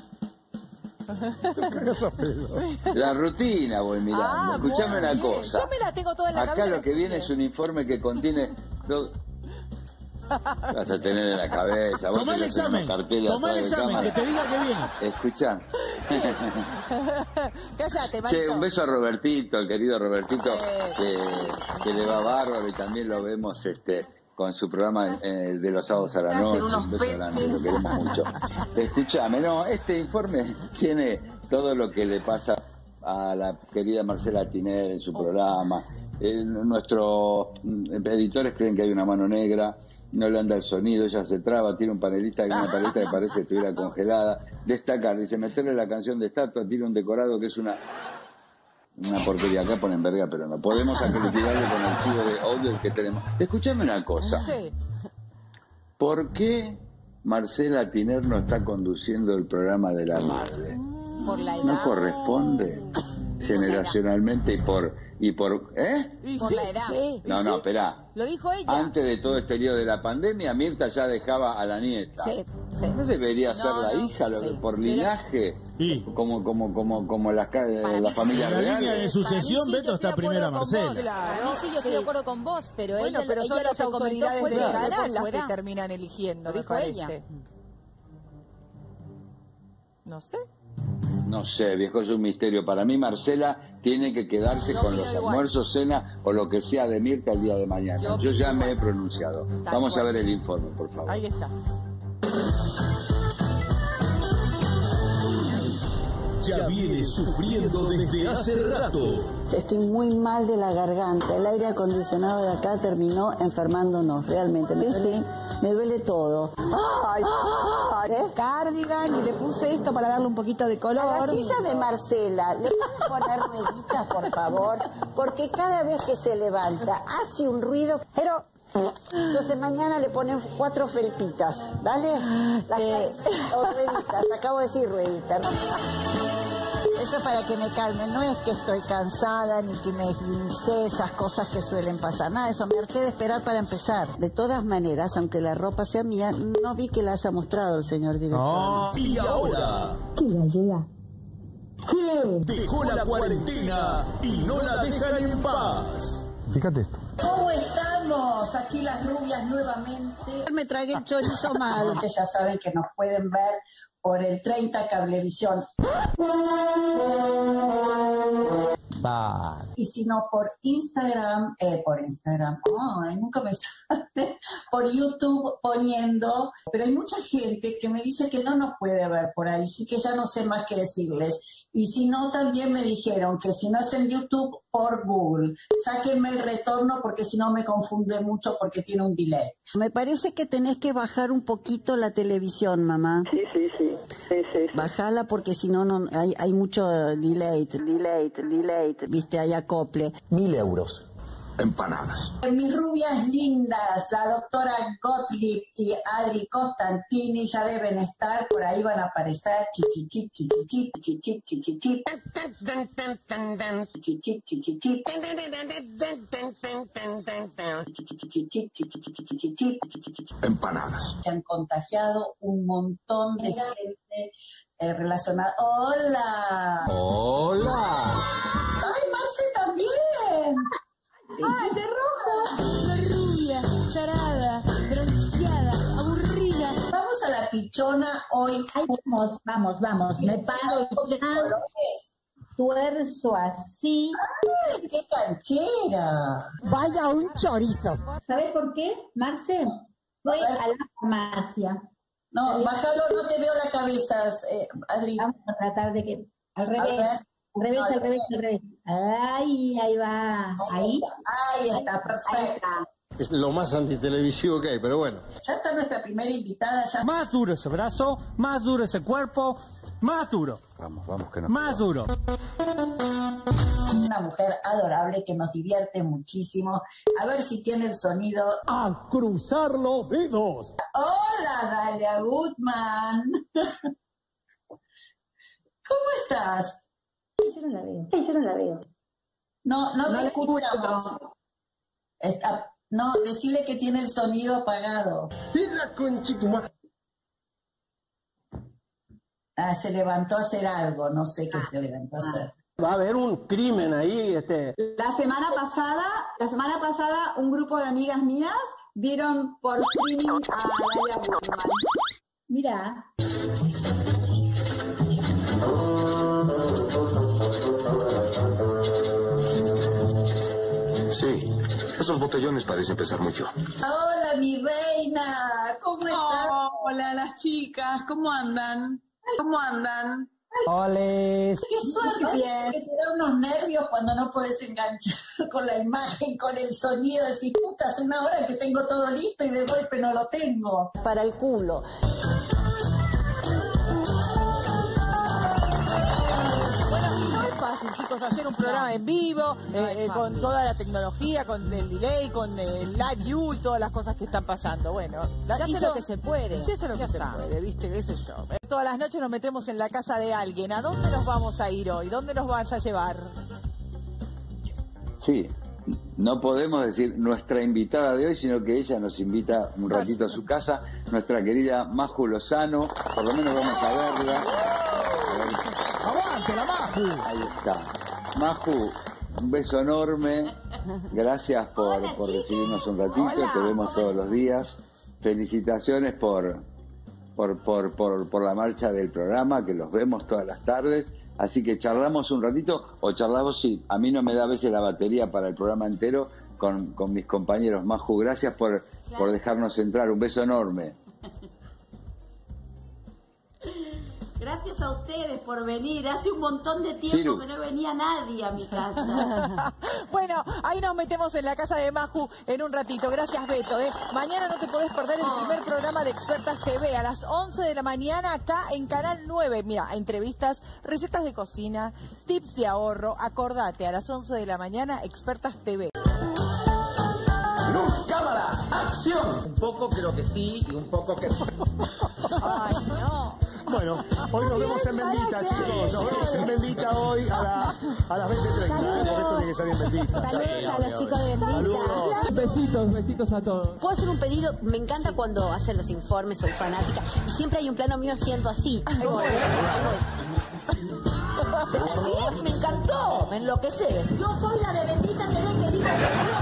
La rutina voy mirando. Ah, Escuchame muy una bien. cosa. Yo me la tengo toda en la Acá cabeza. lo que viene es un informe que contiene... todo- Vas a tener en la cabeza. vos Tomá el tenés unos examen. carteles Tomá el atrás de examen, cámara. que te diga que viene. Escuchá. Cállate, Marito. Che, un beso a Robertito, el querido Robertito, Eh. que, que le va bárbaro y también lo vemos este con su programa eh, de los sábados a la noche. Un beso grande, lo queremos mucho. Escuchame, no, este informe tiene todo lo que le pasa a la querida Marcela Tiner en su programa. Eh, nuestros mm, editores creen que hay una mano negra, no le anda el sonido, ella se traba, tiene un panelista, una panelista que parece que estuviera congelada. Destacar, dice, meterle la canción de estatua, tiene un decorado que es una una porquería. Acá ponen verga, pero no podemos acreditarle con el archivo de audio que tenemos. Escuchame una cosa. Sí. ¿Por qué Marcela Tiner no está conduciendo el programa de la madre? Por la edad. ¿No corresponde generacionalmente y por y por ¿eh? Y Por sí, la edad. sí. No, no, esperá. Lo dijo ella. Antes de todo este lío de la pandemia, Mirta ya dejaba a la nieta. Sí, sí. ¿No debería ser No, la no, hija lo que- sí. por linaje? Y Como como como como las ca- Para la mí familia en la real. línea de sucesión, sí, Beto, yo está estoy de primera acuerdo con vos. Marcela. Para mí sí, yo estoy de acuerdo con vos, pero Bueno, ella, pero ella son lo las que comentó autoridades fue del que- canal por las su que edad. terminan eligiendo, Lo me dijo parece. ella. No sé. No sé, viejo, es un misterio. Para mí, Marcela tiene que quedarse Yo con opino los igual. almuerzos, cena o lo que sea de Mirta el día de mañana. Yo Yo, ya opino me he igual. pronunciado. Tal Vamos cual. a ver el informe, por favor. Ahí está. Ya viene sufriendo desde hace rato. Estoy muy mal de la garganta. El aire acondicionado de acá terminó enfermándonos, realmente. Me duele, me duele todo. ¡Ay! ay, ¿eh? Cardigan y le puse esto para darle un poquito de color. A la silla de Marcela, ¿le pueden poner rueditas, por favor? Porque cada vez que se levanta hace un ruido, pero... Entonces mañana le ponen cuatro felpitas, ¿dale? Las Eh. o rueditas, acabo de decir rueditas. Eso para que me calme, no es que estoy cansada ni que me esguincé, esas cosas que suelen pasar, nada de eso, me harté de esperar para empezar. De todas maneras, aunque la ropa sea mía, no vi que la haya mostrado el señor director. No. Y ahora, ¿Qué gallega? ¿Qué? dejó la cuarentena y no la dejan en paz. Fíjate esto. ¿Cómo estamos? Aquí las rubias nuevamente. Me tragué el chorizo mal. Ustedes ya saben que nos pueden ver por el treinta Cablevisión. Va. Y si no, por Instagram, eh, por Instagram, ay, nunca me sale, por YouTube poniendo, pero hay mucha gente que me dice que no nos puede ver por ahí, sí que ya no sé más qué decirles. Y si no, también me dijeron que si no es en YouTube, por Google. Sáquenme el retorno porque si no me confunde mucho porque tiene un delay. Me parece que tenés que bajar un poquito la televisión, mamá. Sí, sí, sí. sí, sí, sí. Bajala porque si no, no hay, hay mucho delay, delay, delay, viste, hay acople. Mil euros. empanadas. Mis rubias lindas, la doctora Gottlieb y Adri Costantini ya deben estar, por ahí van a aparecer. Chichichip, chichichip, chichichip, chichichip. Chichichip, chichichip. Empanadas. Se han contagiado un montón de gente eh, relacionada. ¡Hola! ¡Hola! ¡Ay, Marce también! ¡Ay, de rojo! Rubia, tarada, bronceada, aburrida. Vamos a la pichona hoy. Ay, vamos, vamos, vamos. Me paro ya, tuerzo así. ¡Ay, qué canchera! Vaya un chorizo. ¿Sabes por qué, Marce? Voy a, a la farmacia. No, bájalo, no te veo la cabeza, eh, Adri. Vamos a tratar de que... Al revés. Al revés, No, al revés, al revés. Ay, ahí va. Ahí. Ahí está, perfecto. Es lo más antitelevisivo que hay, pero bueno. Ya está nuestra primera invitada. Ya... Más duro ese brazo, más duro ese cuerpo, más duro. Vamos, vamos, que no. Más duro. Una mujer adorable que nos divierte muchísimo. A ver si tiene el sonido. A cruzar los dedos. Hola, Dalia Goodman. ¿Cómo estás? Yo no la veo. Yo no la veo. No, no, No te la escuchamos. Está- no, decile que tiene el sonido apagado. Ah, se levantó a hacer algo, no sé qué se levantó a hacer. Va a haber un crimen ahí, este. La semana pasada, la semana pasada, un grupo de amigas mías vieron por streaming a Dalia Goodman. Mira. Sí, esos botellones parecen pesar mucho. Hola, mi reina, ¿cómo estás? Hola, las chicas, ¿cómo andan? ¿Cómo andan? Oles. Qué suerte, Bien. que te da unos nervios cuando no puedes enganchar con la imagen, con el sonido. Decís, puta, hace una hora que tengo todo listo y de golpe no lo tengo. Para el culo. No es fácil, chicos, hacer un programa en vivo, eh, eh, con toda la tecnología, con el delay, con el live view y todas las cosas que están pasando. Bueno, Se hace hizo- lo que se puede. Se hace lo que Ya se está. puede, ¿viste? Ese es yo. Todas las noches nos metemos en la casa de alguien. ¿A dónde nos vamos a ir hoy? ¿Dónde nos vas a llevar? Sí, no podemos decir nuestra invitada de hoy, sino que ella nos invita un ratito a su casa, nuestra querida Maju Lozano, por lo menos vamos a verla. ¡Aguante la Maju! Ahí está. Maju, un beso enorme, gracias por, por recibirnos un ratito, Hola. te vemos todos los días. Felicitaciones por, por, por, por, por la marcha del programa, que los vemos todas las tardes. Así que charlamos un ratito, o charlamos, sí, a mí no me da a veces la batería para el programa entero con, con mis compañeros. Maju, gracias por, por dejarnos entrar, un beso enorme. Gracias a ustedes por venir. Hace un montón de tiempo Ciru. que no venía nadie a mi casa. Bueno, ahí nos metemos en la casa de Maju en un ratito. Gracias, Beto. ¿eh? Mañana no te podés perder el primer programa de Expertas T V a las once de la mañana acá en Canal nueve. Mira, entrevistas, recetas de cocina, tips de ahorro. Acordate, a las once de la mañana, Expertas T V. Luz, cámara, acción. Un poco creo que sí y un poco que no. Ay, no. Bueno, hoy nos vemos en Bendita, chicos. Nos vemos en Bendita hoy a las, a las veinte treinta. ¿eh? Porque esto tiene que salir en Bendita. Saludos a los chicos de Bendita. Besitos, besitos a todos. ¿Puedo hacer un pedido? Me encanta cuando hacen los informes, soy fanática. Y siempre hay un plano mío haciendo así. Ahí voy, ahí voy. Sí, me encantó, me enloquecé. Yo soy la de Bendita T V que digo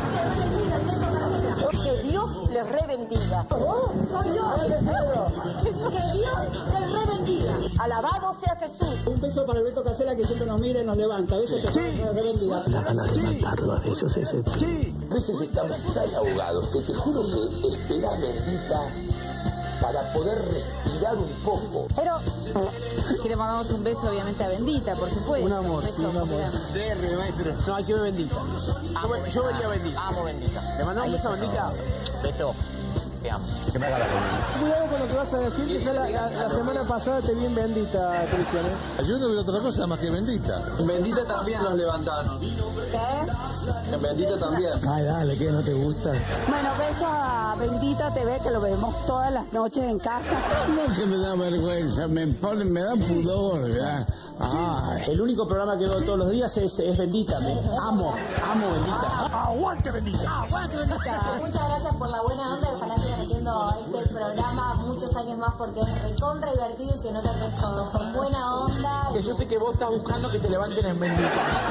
que Dios les rebendiga. Oh, soy yo. Que Dios les rebendiga. Alabado sea Jesús. Un beso para el Beto Casella que siempre nos mira y nos levanta. Besos que Sí. nos bendiga. La ganas de matarlo a esos ese. Sí. A veces estamos tan ahogados que te juro que esperás bendita para poder respirar un poco. Pero que le mandamos un beso obviamente a Bendita, por supuesto. Un amor, beso, sí, un amor. R, maestro. No, aquí me bendita. Yo, yo vería bendita. Amo bendita. Le mandamos un beso a bendita. Beto, te amo. Que me haga la comida. Cuidado con lo que vas a decir, que ya la, la, la semana pasada te vi en Bendita, Cristian. ¿eh? Yo no veo otra cosa más que Bendita. En Bendita también nos levantaron. ¿Qué? En Bendita también. Ay, dale, ¿qué no te gusta? Bueno, beso a Bendita T V, que lo vemos todas las noches en casa. No, que me da vergüenza, me pone, me da pudor, ¿verdad? Ay. El único programa que veo todos los días es, es Bendita. Me amo, amo Bendita. ¡Aguante Bendita! ¡Aguante Bendita! Muchas gracias por la buena onda y ojalá sigan haciendo este programa muchos años más porque es recontra divertido y se nota que es con, con buena onda. Que yo sé que vos estás buscando que te levanten en Bendita.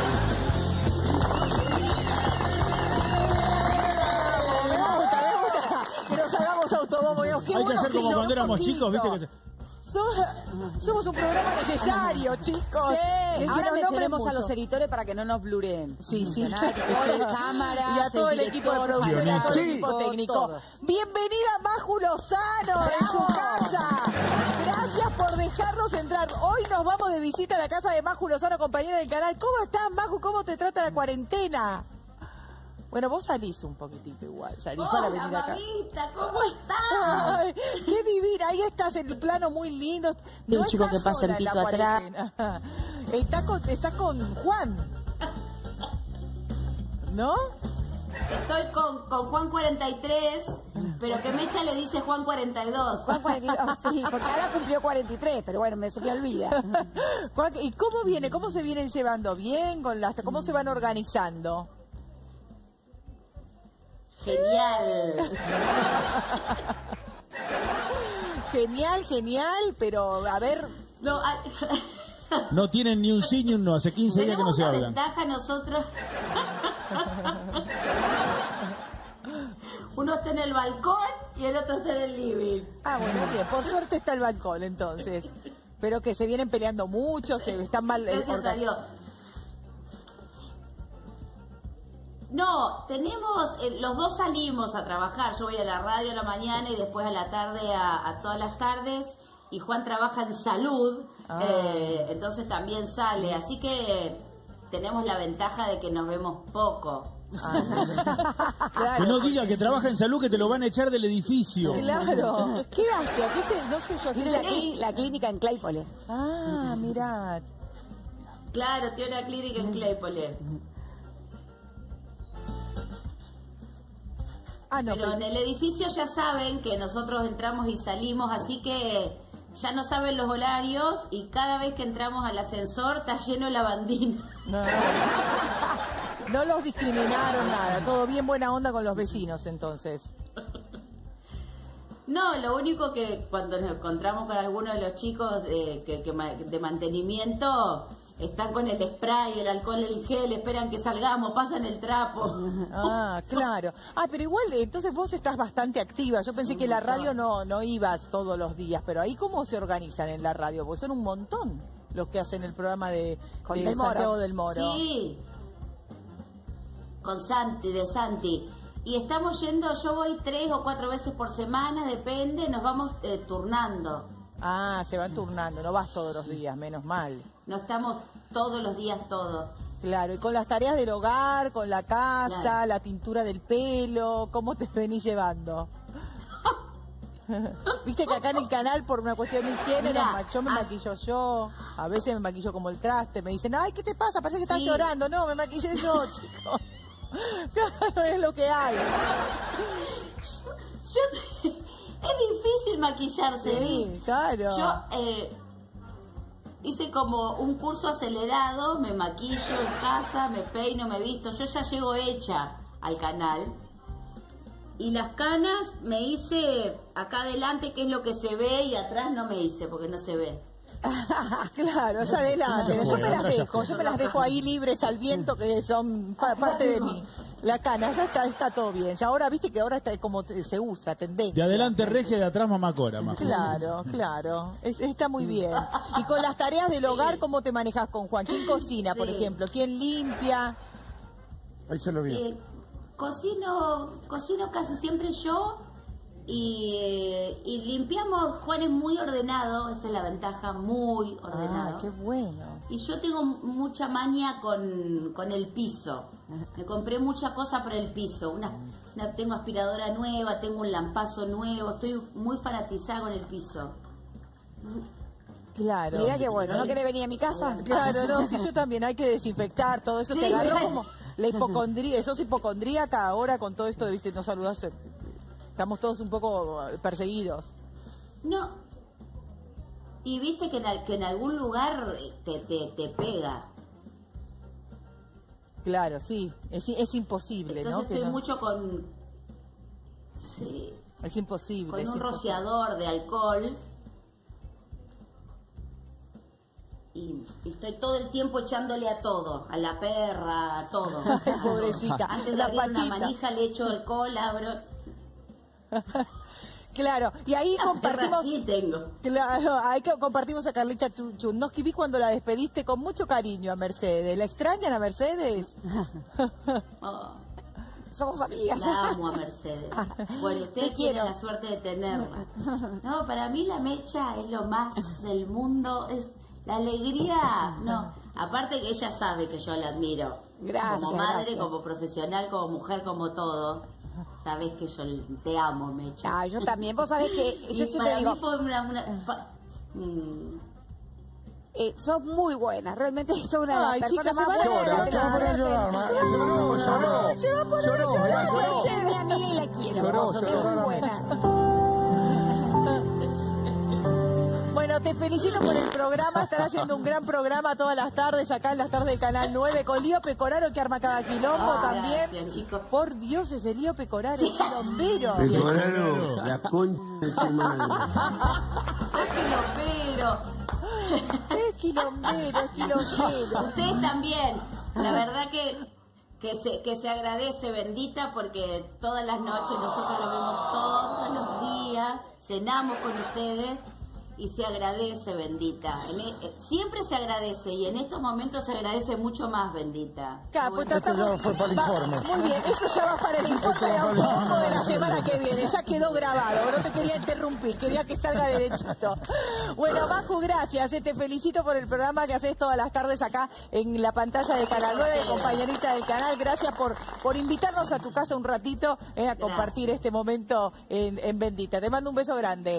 Me gusta, me gusta. Que nos hagamos autobombo. Hay que hacer como cuando éramos chicos, ¿viste? Que Somos un programa necesario, chicos. Sí. Ahora mencionemos mucho. a los editores para que no nos bluren. Sí, sí. Editores, cámaras, y a todo el, el equipo de producción, a todo el equipo técnico. Todo. Bienvenida Maju Lozano en su casa. Gracias por dejarnos entrar. Hoy nos vamos de visita a la casa de Maju Lozano, compañera del canal. ¿Cómo estás, Maju? ¿Cómo te trata la cuarentena? Bueno, vos salís un poquitito igual, salís Hola, para venir acá. Mamita, ¿cómo estás? Ay, qué divina, ahí estás en el plano muy lindo. No un chico que pasa el pito atrás. Está con, está con Juan, ¿no? Estoy con, con Juan cuarenta y tres, pero que Mecha le dice Juan cuarenta y dos. Juan cuarenta y dos, sí, porque ahora cumplió cuarenta y tres, pero bueno, me, se me olvida. ¿Y cómo viene? ¿Cómo se vienen llevando? ¿Bien? Con las, ¿Cómo se van organizando? Genial. Genial, genial, pero a ver... No, a... no tienen ni un sí ni un no, hace quince días que no se hablan. Tenemos una ventaja nosotros... Uno está en el balcón y el otro está en el living. Ah, bueno, bien, por suerte está el balcón entonces. Pero que se vienen peleando mucho, se están mal... Gracias a Dios. No, tenemos, eh, los dos salimos a trabajar, yo voy a la radio a la mañana y después a la tarde a, a todas las tardes, y Juan trabaja en salud, ah. eh, entonces también sale, así que tenemos la ventaja de que nos vemos poco. Ah, claro. Que no diga que trabaja en salud, que te lo van a echar del edificio. Claro. ¿Qué hace? ¿Qué se, no sé yo. Tiene la, clí, la clínica en Claypole. Ah, mirá. Claro, tiene una clínica en Claypole. Ah, no, pero, pero en el edificio ya saben que nosotros entramos y salimos, así que ya no saben los horarios y cada vez que entramos al ascensor está lleno de lavandina. No, no los discriminaron nada, todo bien buena onda con los vecinos entonces. No, lo único que cuando nos encontramos con alguno de los chicos de, que, que, de mantenimiento... Están con el spray, el alcohol, el gel, esperan que salgamos, pasan el trapo. Ah, claro. Ah, pero igual, entonces vos estás bastante activa. Yo pensé que la radio no, no ibas todos los días, pero ahí ¿cómo se organizan en la radio? Porque son un montón los que hacen el programa de, con de del Moro. Santiago del Moro. Sí, con Santi, de Santi. Y estamos yendo, yo voy tres o cuatro veces por semana, depende, nos vamos eh, turnando. Ah, se van turnando, no vas todos los días, menos mal. No estamos todos los días todos. Claro, y con las tareas del hogar, con la casa, claro. La tintura del pelo, ¿cómo te venís llevando? Viste que acá en el canal, por una cuestión de higiene, Mira, yo me ah, maquillo yo, a veces me maquillo como el traste, me dicen, ay, ¿qué te pasa? Parece que estás sí. llorando. No, me maquillé yo, chicos. Claro, es lo que hay. Yo, yo, es difícil maquillarse. Sí, claro. Yo eh, hice como un curso acelerado, me maquillo en casa, me peino, me visto. Yo ya llego hecha al canal. Y las canas me hice acá adelante, que es lo que se ve, y atrás no me hice, porque no se ve. Claro, es adelante. Yo me las dejo, yo me las dejo ahí libres al viento, que son parte de mí. La cana, ya está, está todo bien. Ya ahora, viste que ahora está como se usa, tendencia. De adelante regia, de atrás mamacora. Más. Claro, claro. Es, está muy bien. Y con las tareas del hogar, ¿cómo te manejas con Juan? ¿Quién cocina, sí. por ejemplo? ¿Quién limpia? Ahí se lo vi. Eh, cocino, cocino casi siempre yo. y, y limpiamos. Juan es muy ordenado, esa es la ventaja, muy ordenado. Ah, qué bueno. Y yo tengo mucha maña con, con el piso. Me compré mucha cosa para el piso. Una, una, tengo aspiradora nueva, tengo un lampazo nuevo. Estoy muy fanatizada con el piso. Claro. Mira qué bueno, ¿no querés venir a mi casa? Claro, no, sí, yo también. Hay que desinfectar todo eso. Sí, te agarró claro. como la hipocondría. Sos hipocondríaca ahora con todo esto de, viste, no saludarse. Estamos todos un poco perseguidos. No. Y viste que en, que en algún lugar te, te, te pega. Claro, sí. Es, es imposible, Entonces ¿no? estoy Que no- mucho con... Sí. Es imposible. Con es un imposible. rociador de alcohol. Y, y estoy todo el tiempo echándole a todo. A la perra, a todo. Ay, pobrecita. Antes de La abrir una patita. manija le echo alcohol, abro... Claro, y ahí compartimos. Sí tengo. Claro, ahí que compartimos a Carlita Chudnovsky. Vi cuando la despediste con mucho cariño a Mercedes. ¿La extrañan a Mercedes? Oh, Somos amigas. la amo a Mercedes. Bueno, usted Te tiene quiero. la suerte de tenerla. No, para mí la Mecha es lo más del mundo. Es la alegría. No, aparte que ella sabe que yo la admiro. Gracias, Como madre, gracias. como profesional, como mujer, como todo. Sabes que yo te amo, Mecha. Ah, yo también. Vos sabés que yo Y siempre para digo, mí fue una... una fa- mm, eh, sos muy buena. Realmente sos una de las Ay, personas chicas, se más van a buenas. Llora, de te va a poner a llorar, ma- lloró, lloró. Se va a poner a Lloró, llorar, lloró. Es mi amiga y la quiero. Lloró, Es lloró. muy buena. Bueno, te felicito por el programa. Están haciendo un gran programa todas las tardes acá en las tardes del Canal nueve con Lío Pecoraro, que arma cada quilombo Ah, también. gracias, chicos. Por Dios, ese Lío Pecoraro es quilombero. Pecoraro, la concha de tu madre. Pero... Es quilombero, es quilombero. Ustedes también. La verdad que, que, se, que se agradece, bendita, porque todas las noches nosotros lo vemos todos los días, cenamos con ustedes y se agradece, bendita. En e- eh, siempre se agradece y en estos momentos se agradece mucho más, bendita. Claro, pues Esto tratamos- ya fue para el va- informe. Muy bien, eso ya va para el informe de autónomo de la semana que viene. Ya quedó grabado, no te quería interrumpir, quería que salga derechito. Bueno, Maju, gracias. eh, Te felicito por el programa que haces todas las tardes acá en la pantalla de Canal nueve, compañerita del canal. Gracias por, por invitarnos a tu casa un ratito eh, a compartir este momento en, en Bendita. Te mando un beso grande.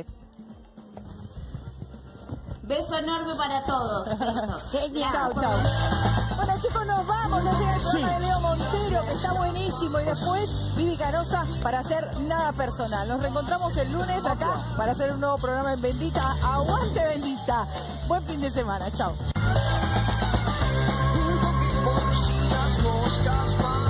Beso enorme para todos. Besos. Chao, chao. Bueno, chicos, nos vamos. Ya llega el programa de Leo Montero, que está buenísimo. Y después, Vivi Canosa, para hacer nada personal. Nos reencontramos el lunes acá para hacer un nuevo programa en Bendita. ¡Aguante, Bendita! Buen fin de semana. Chao. Las moscas van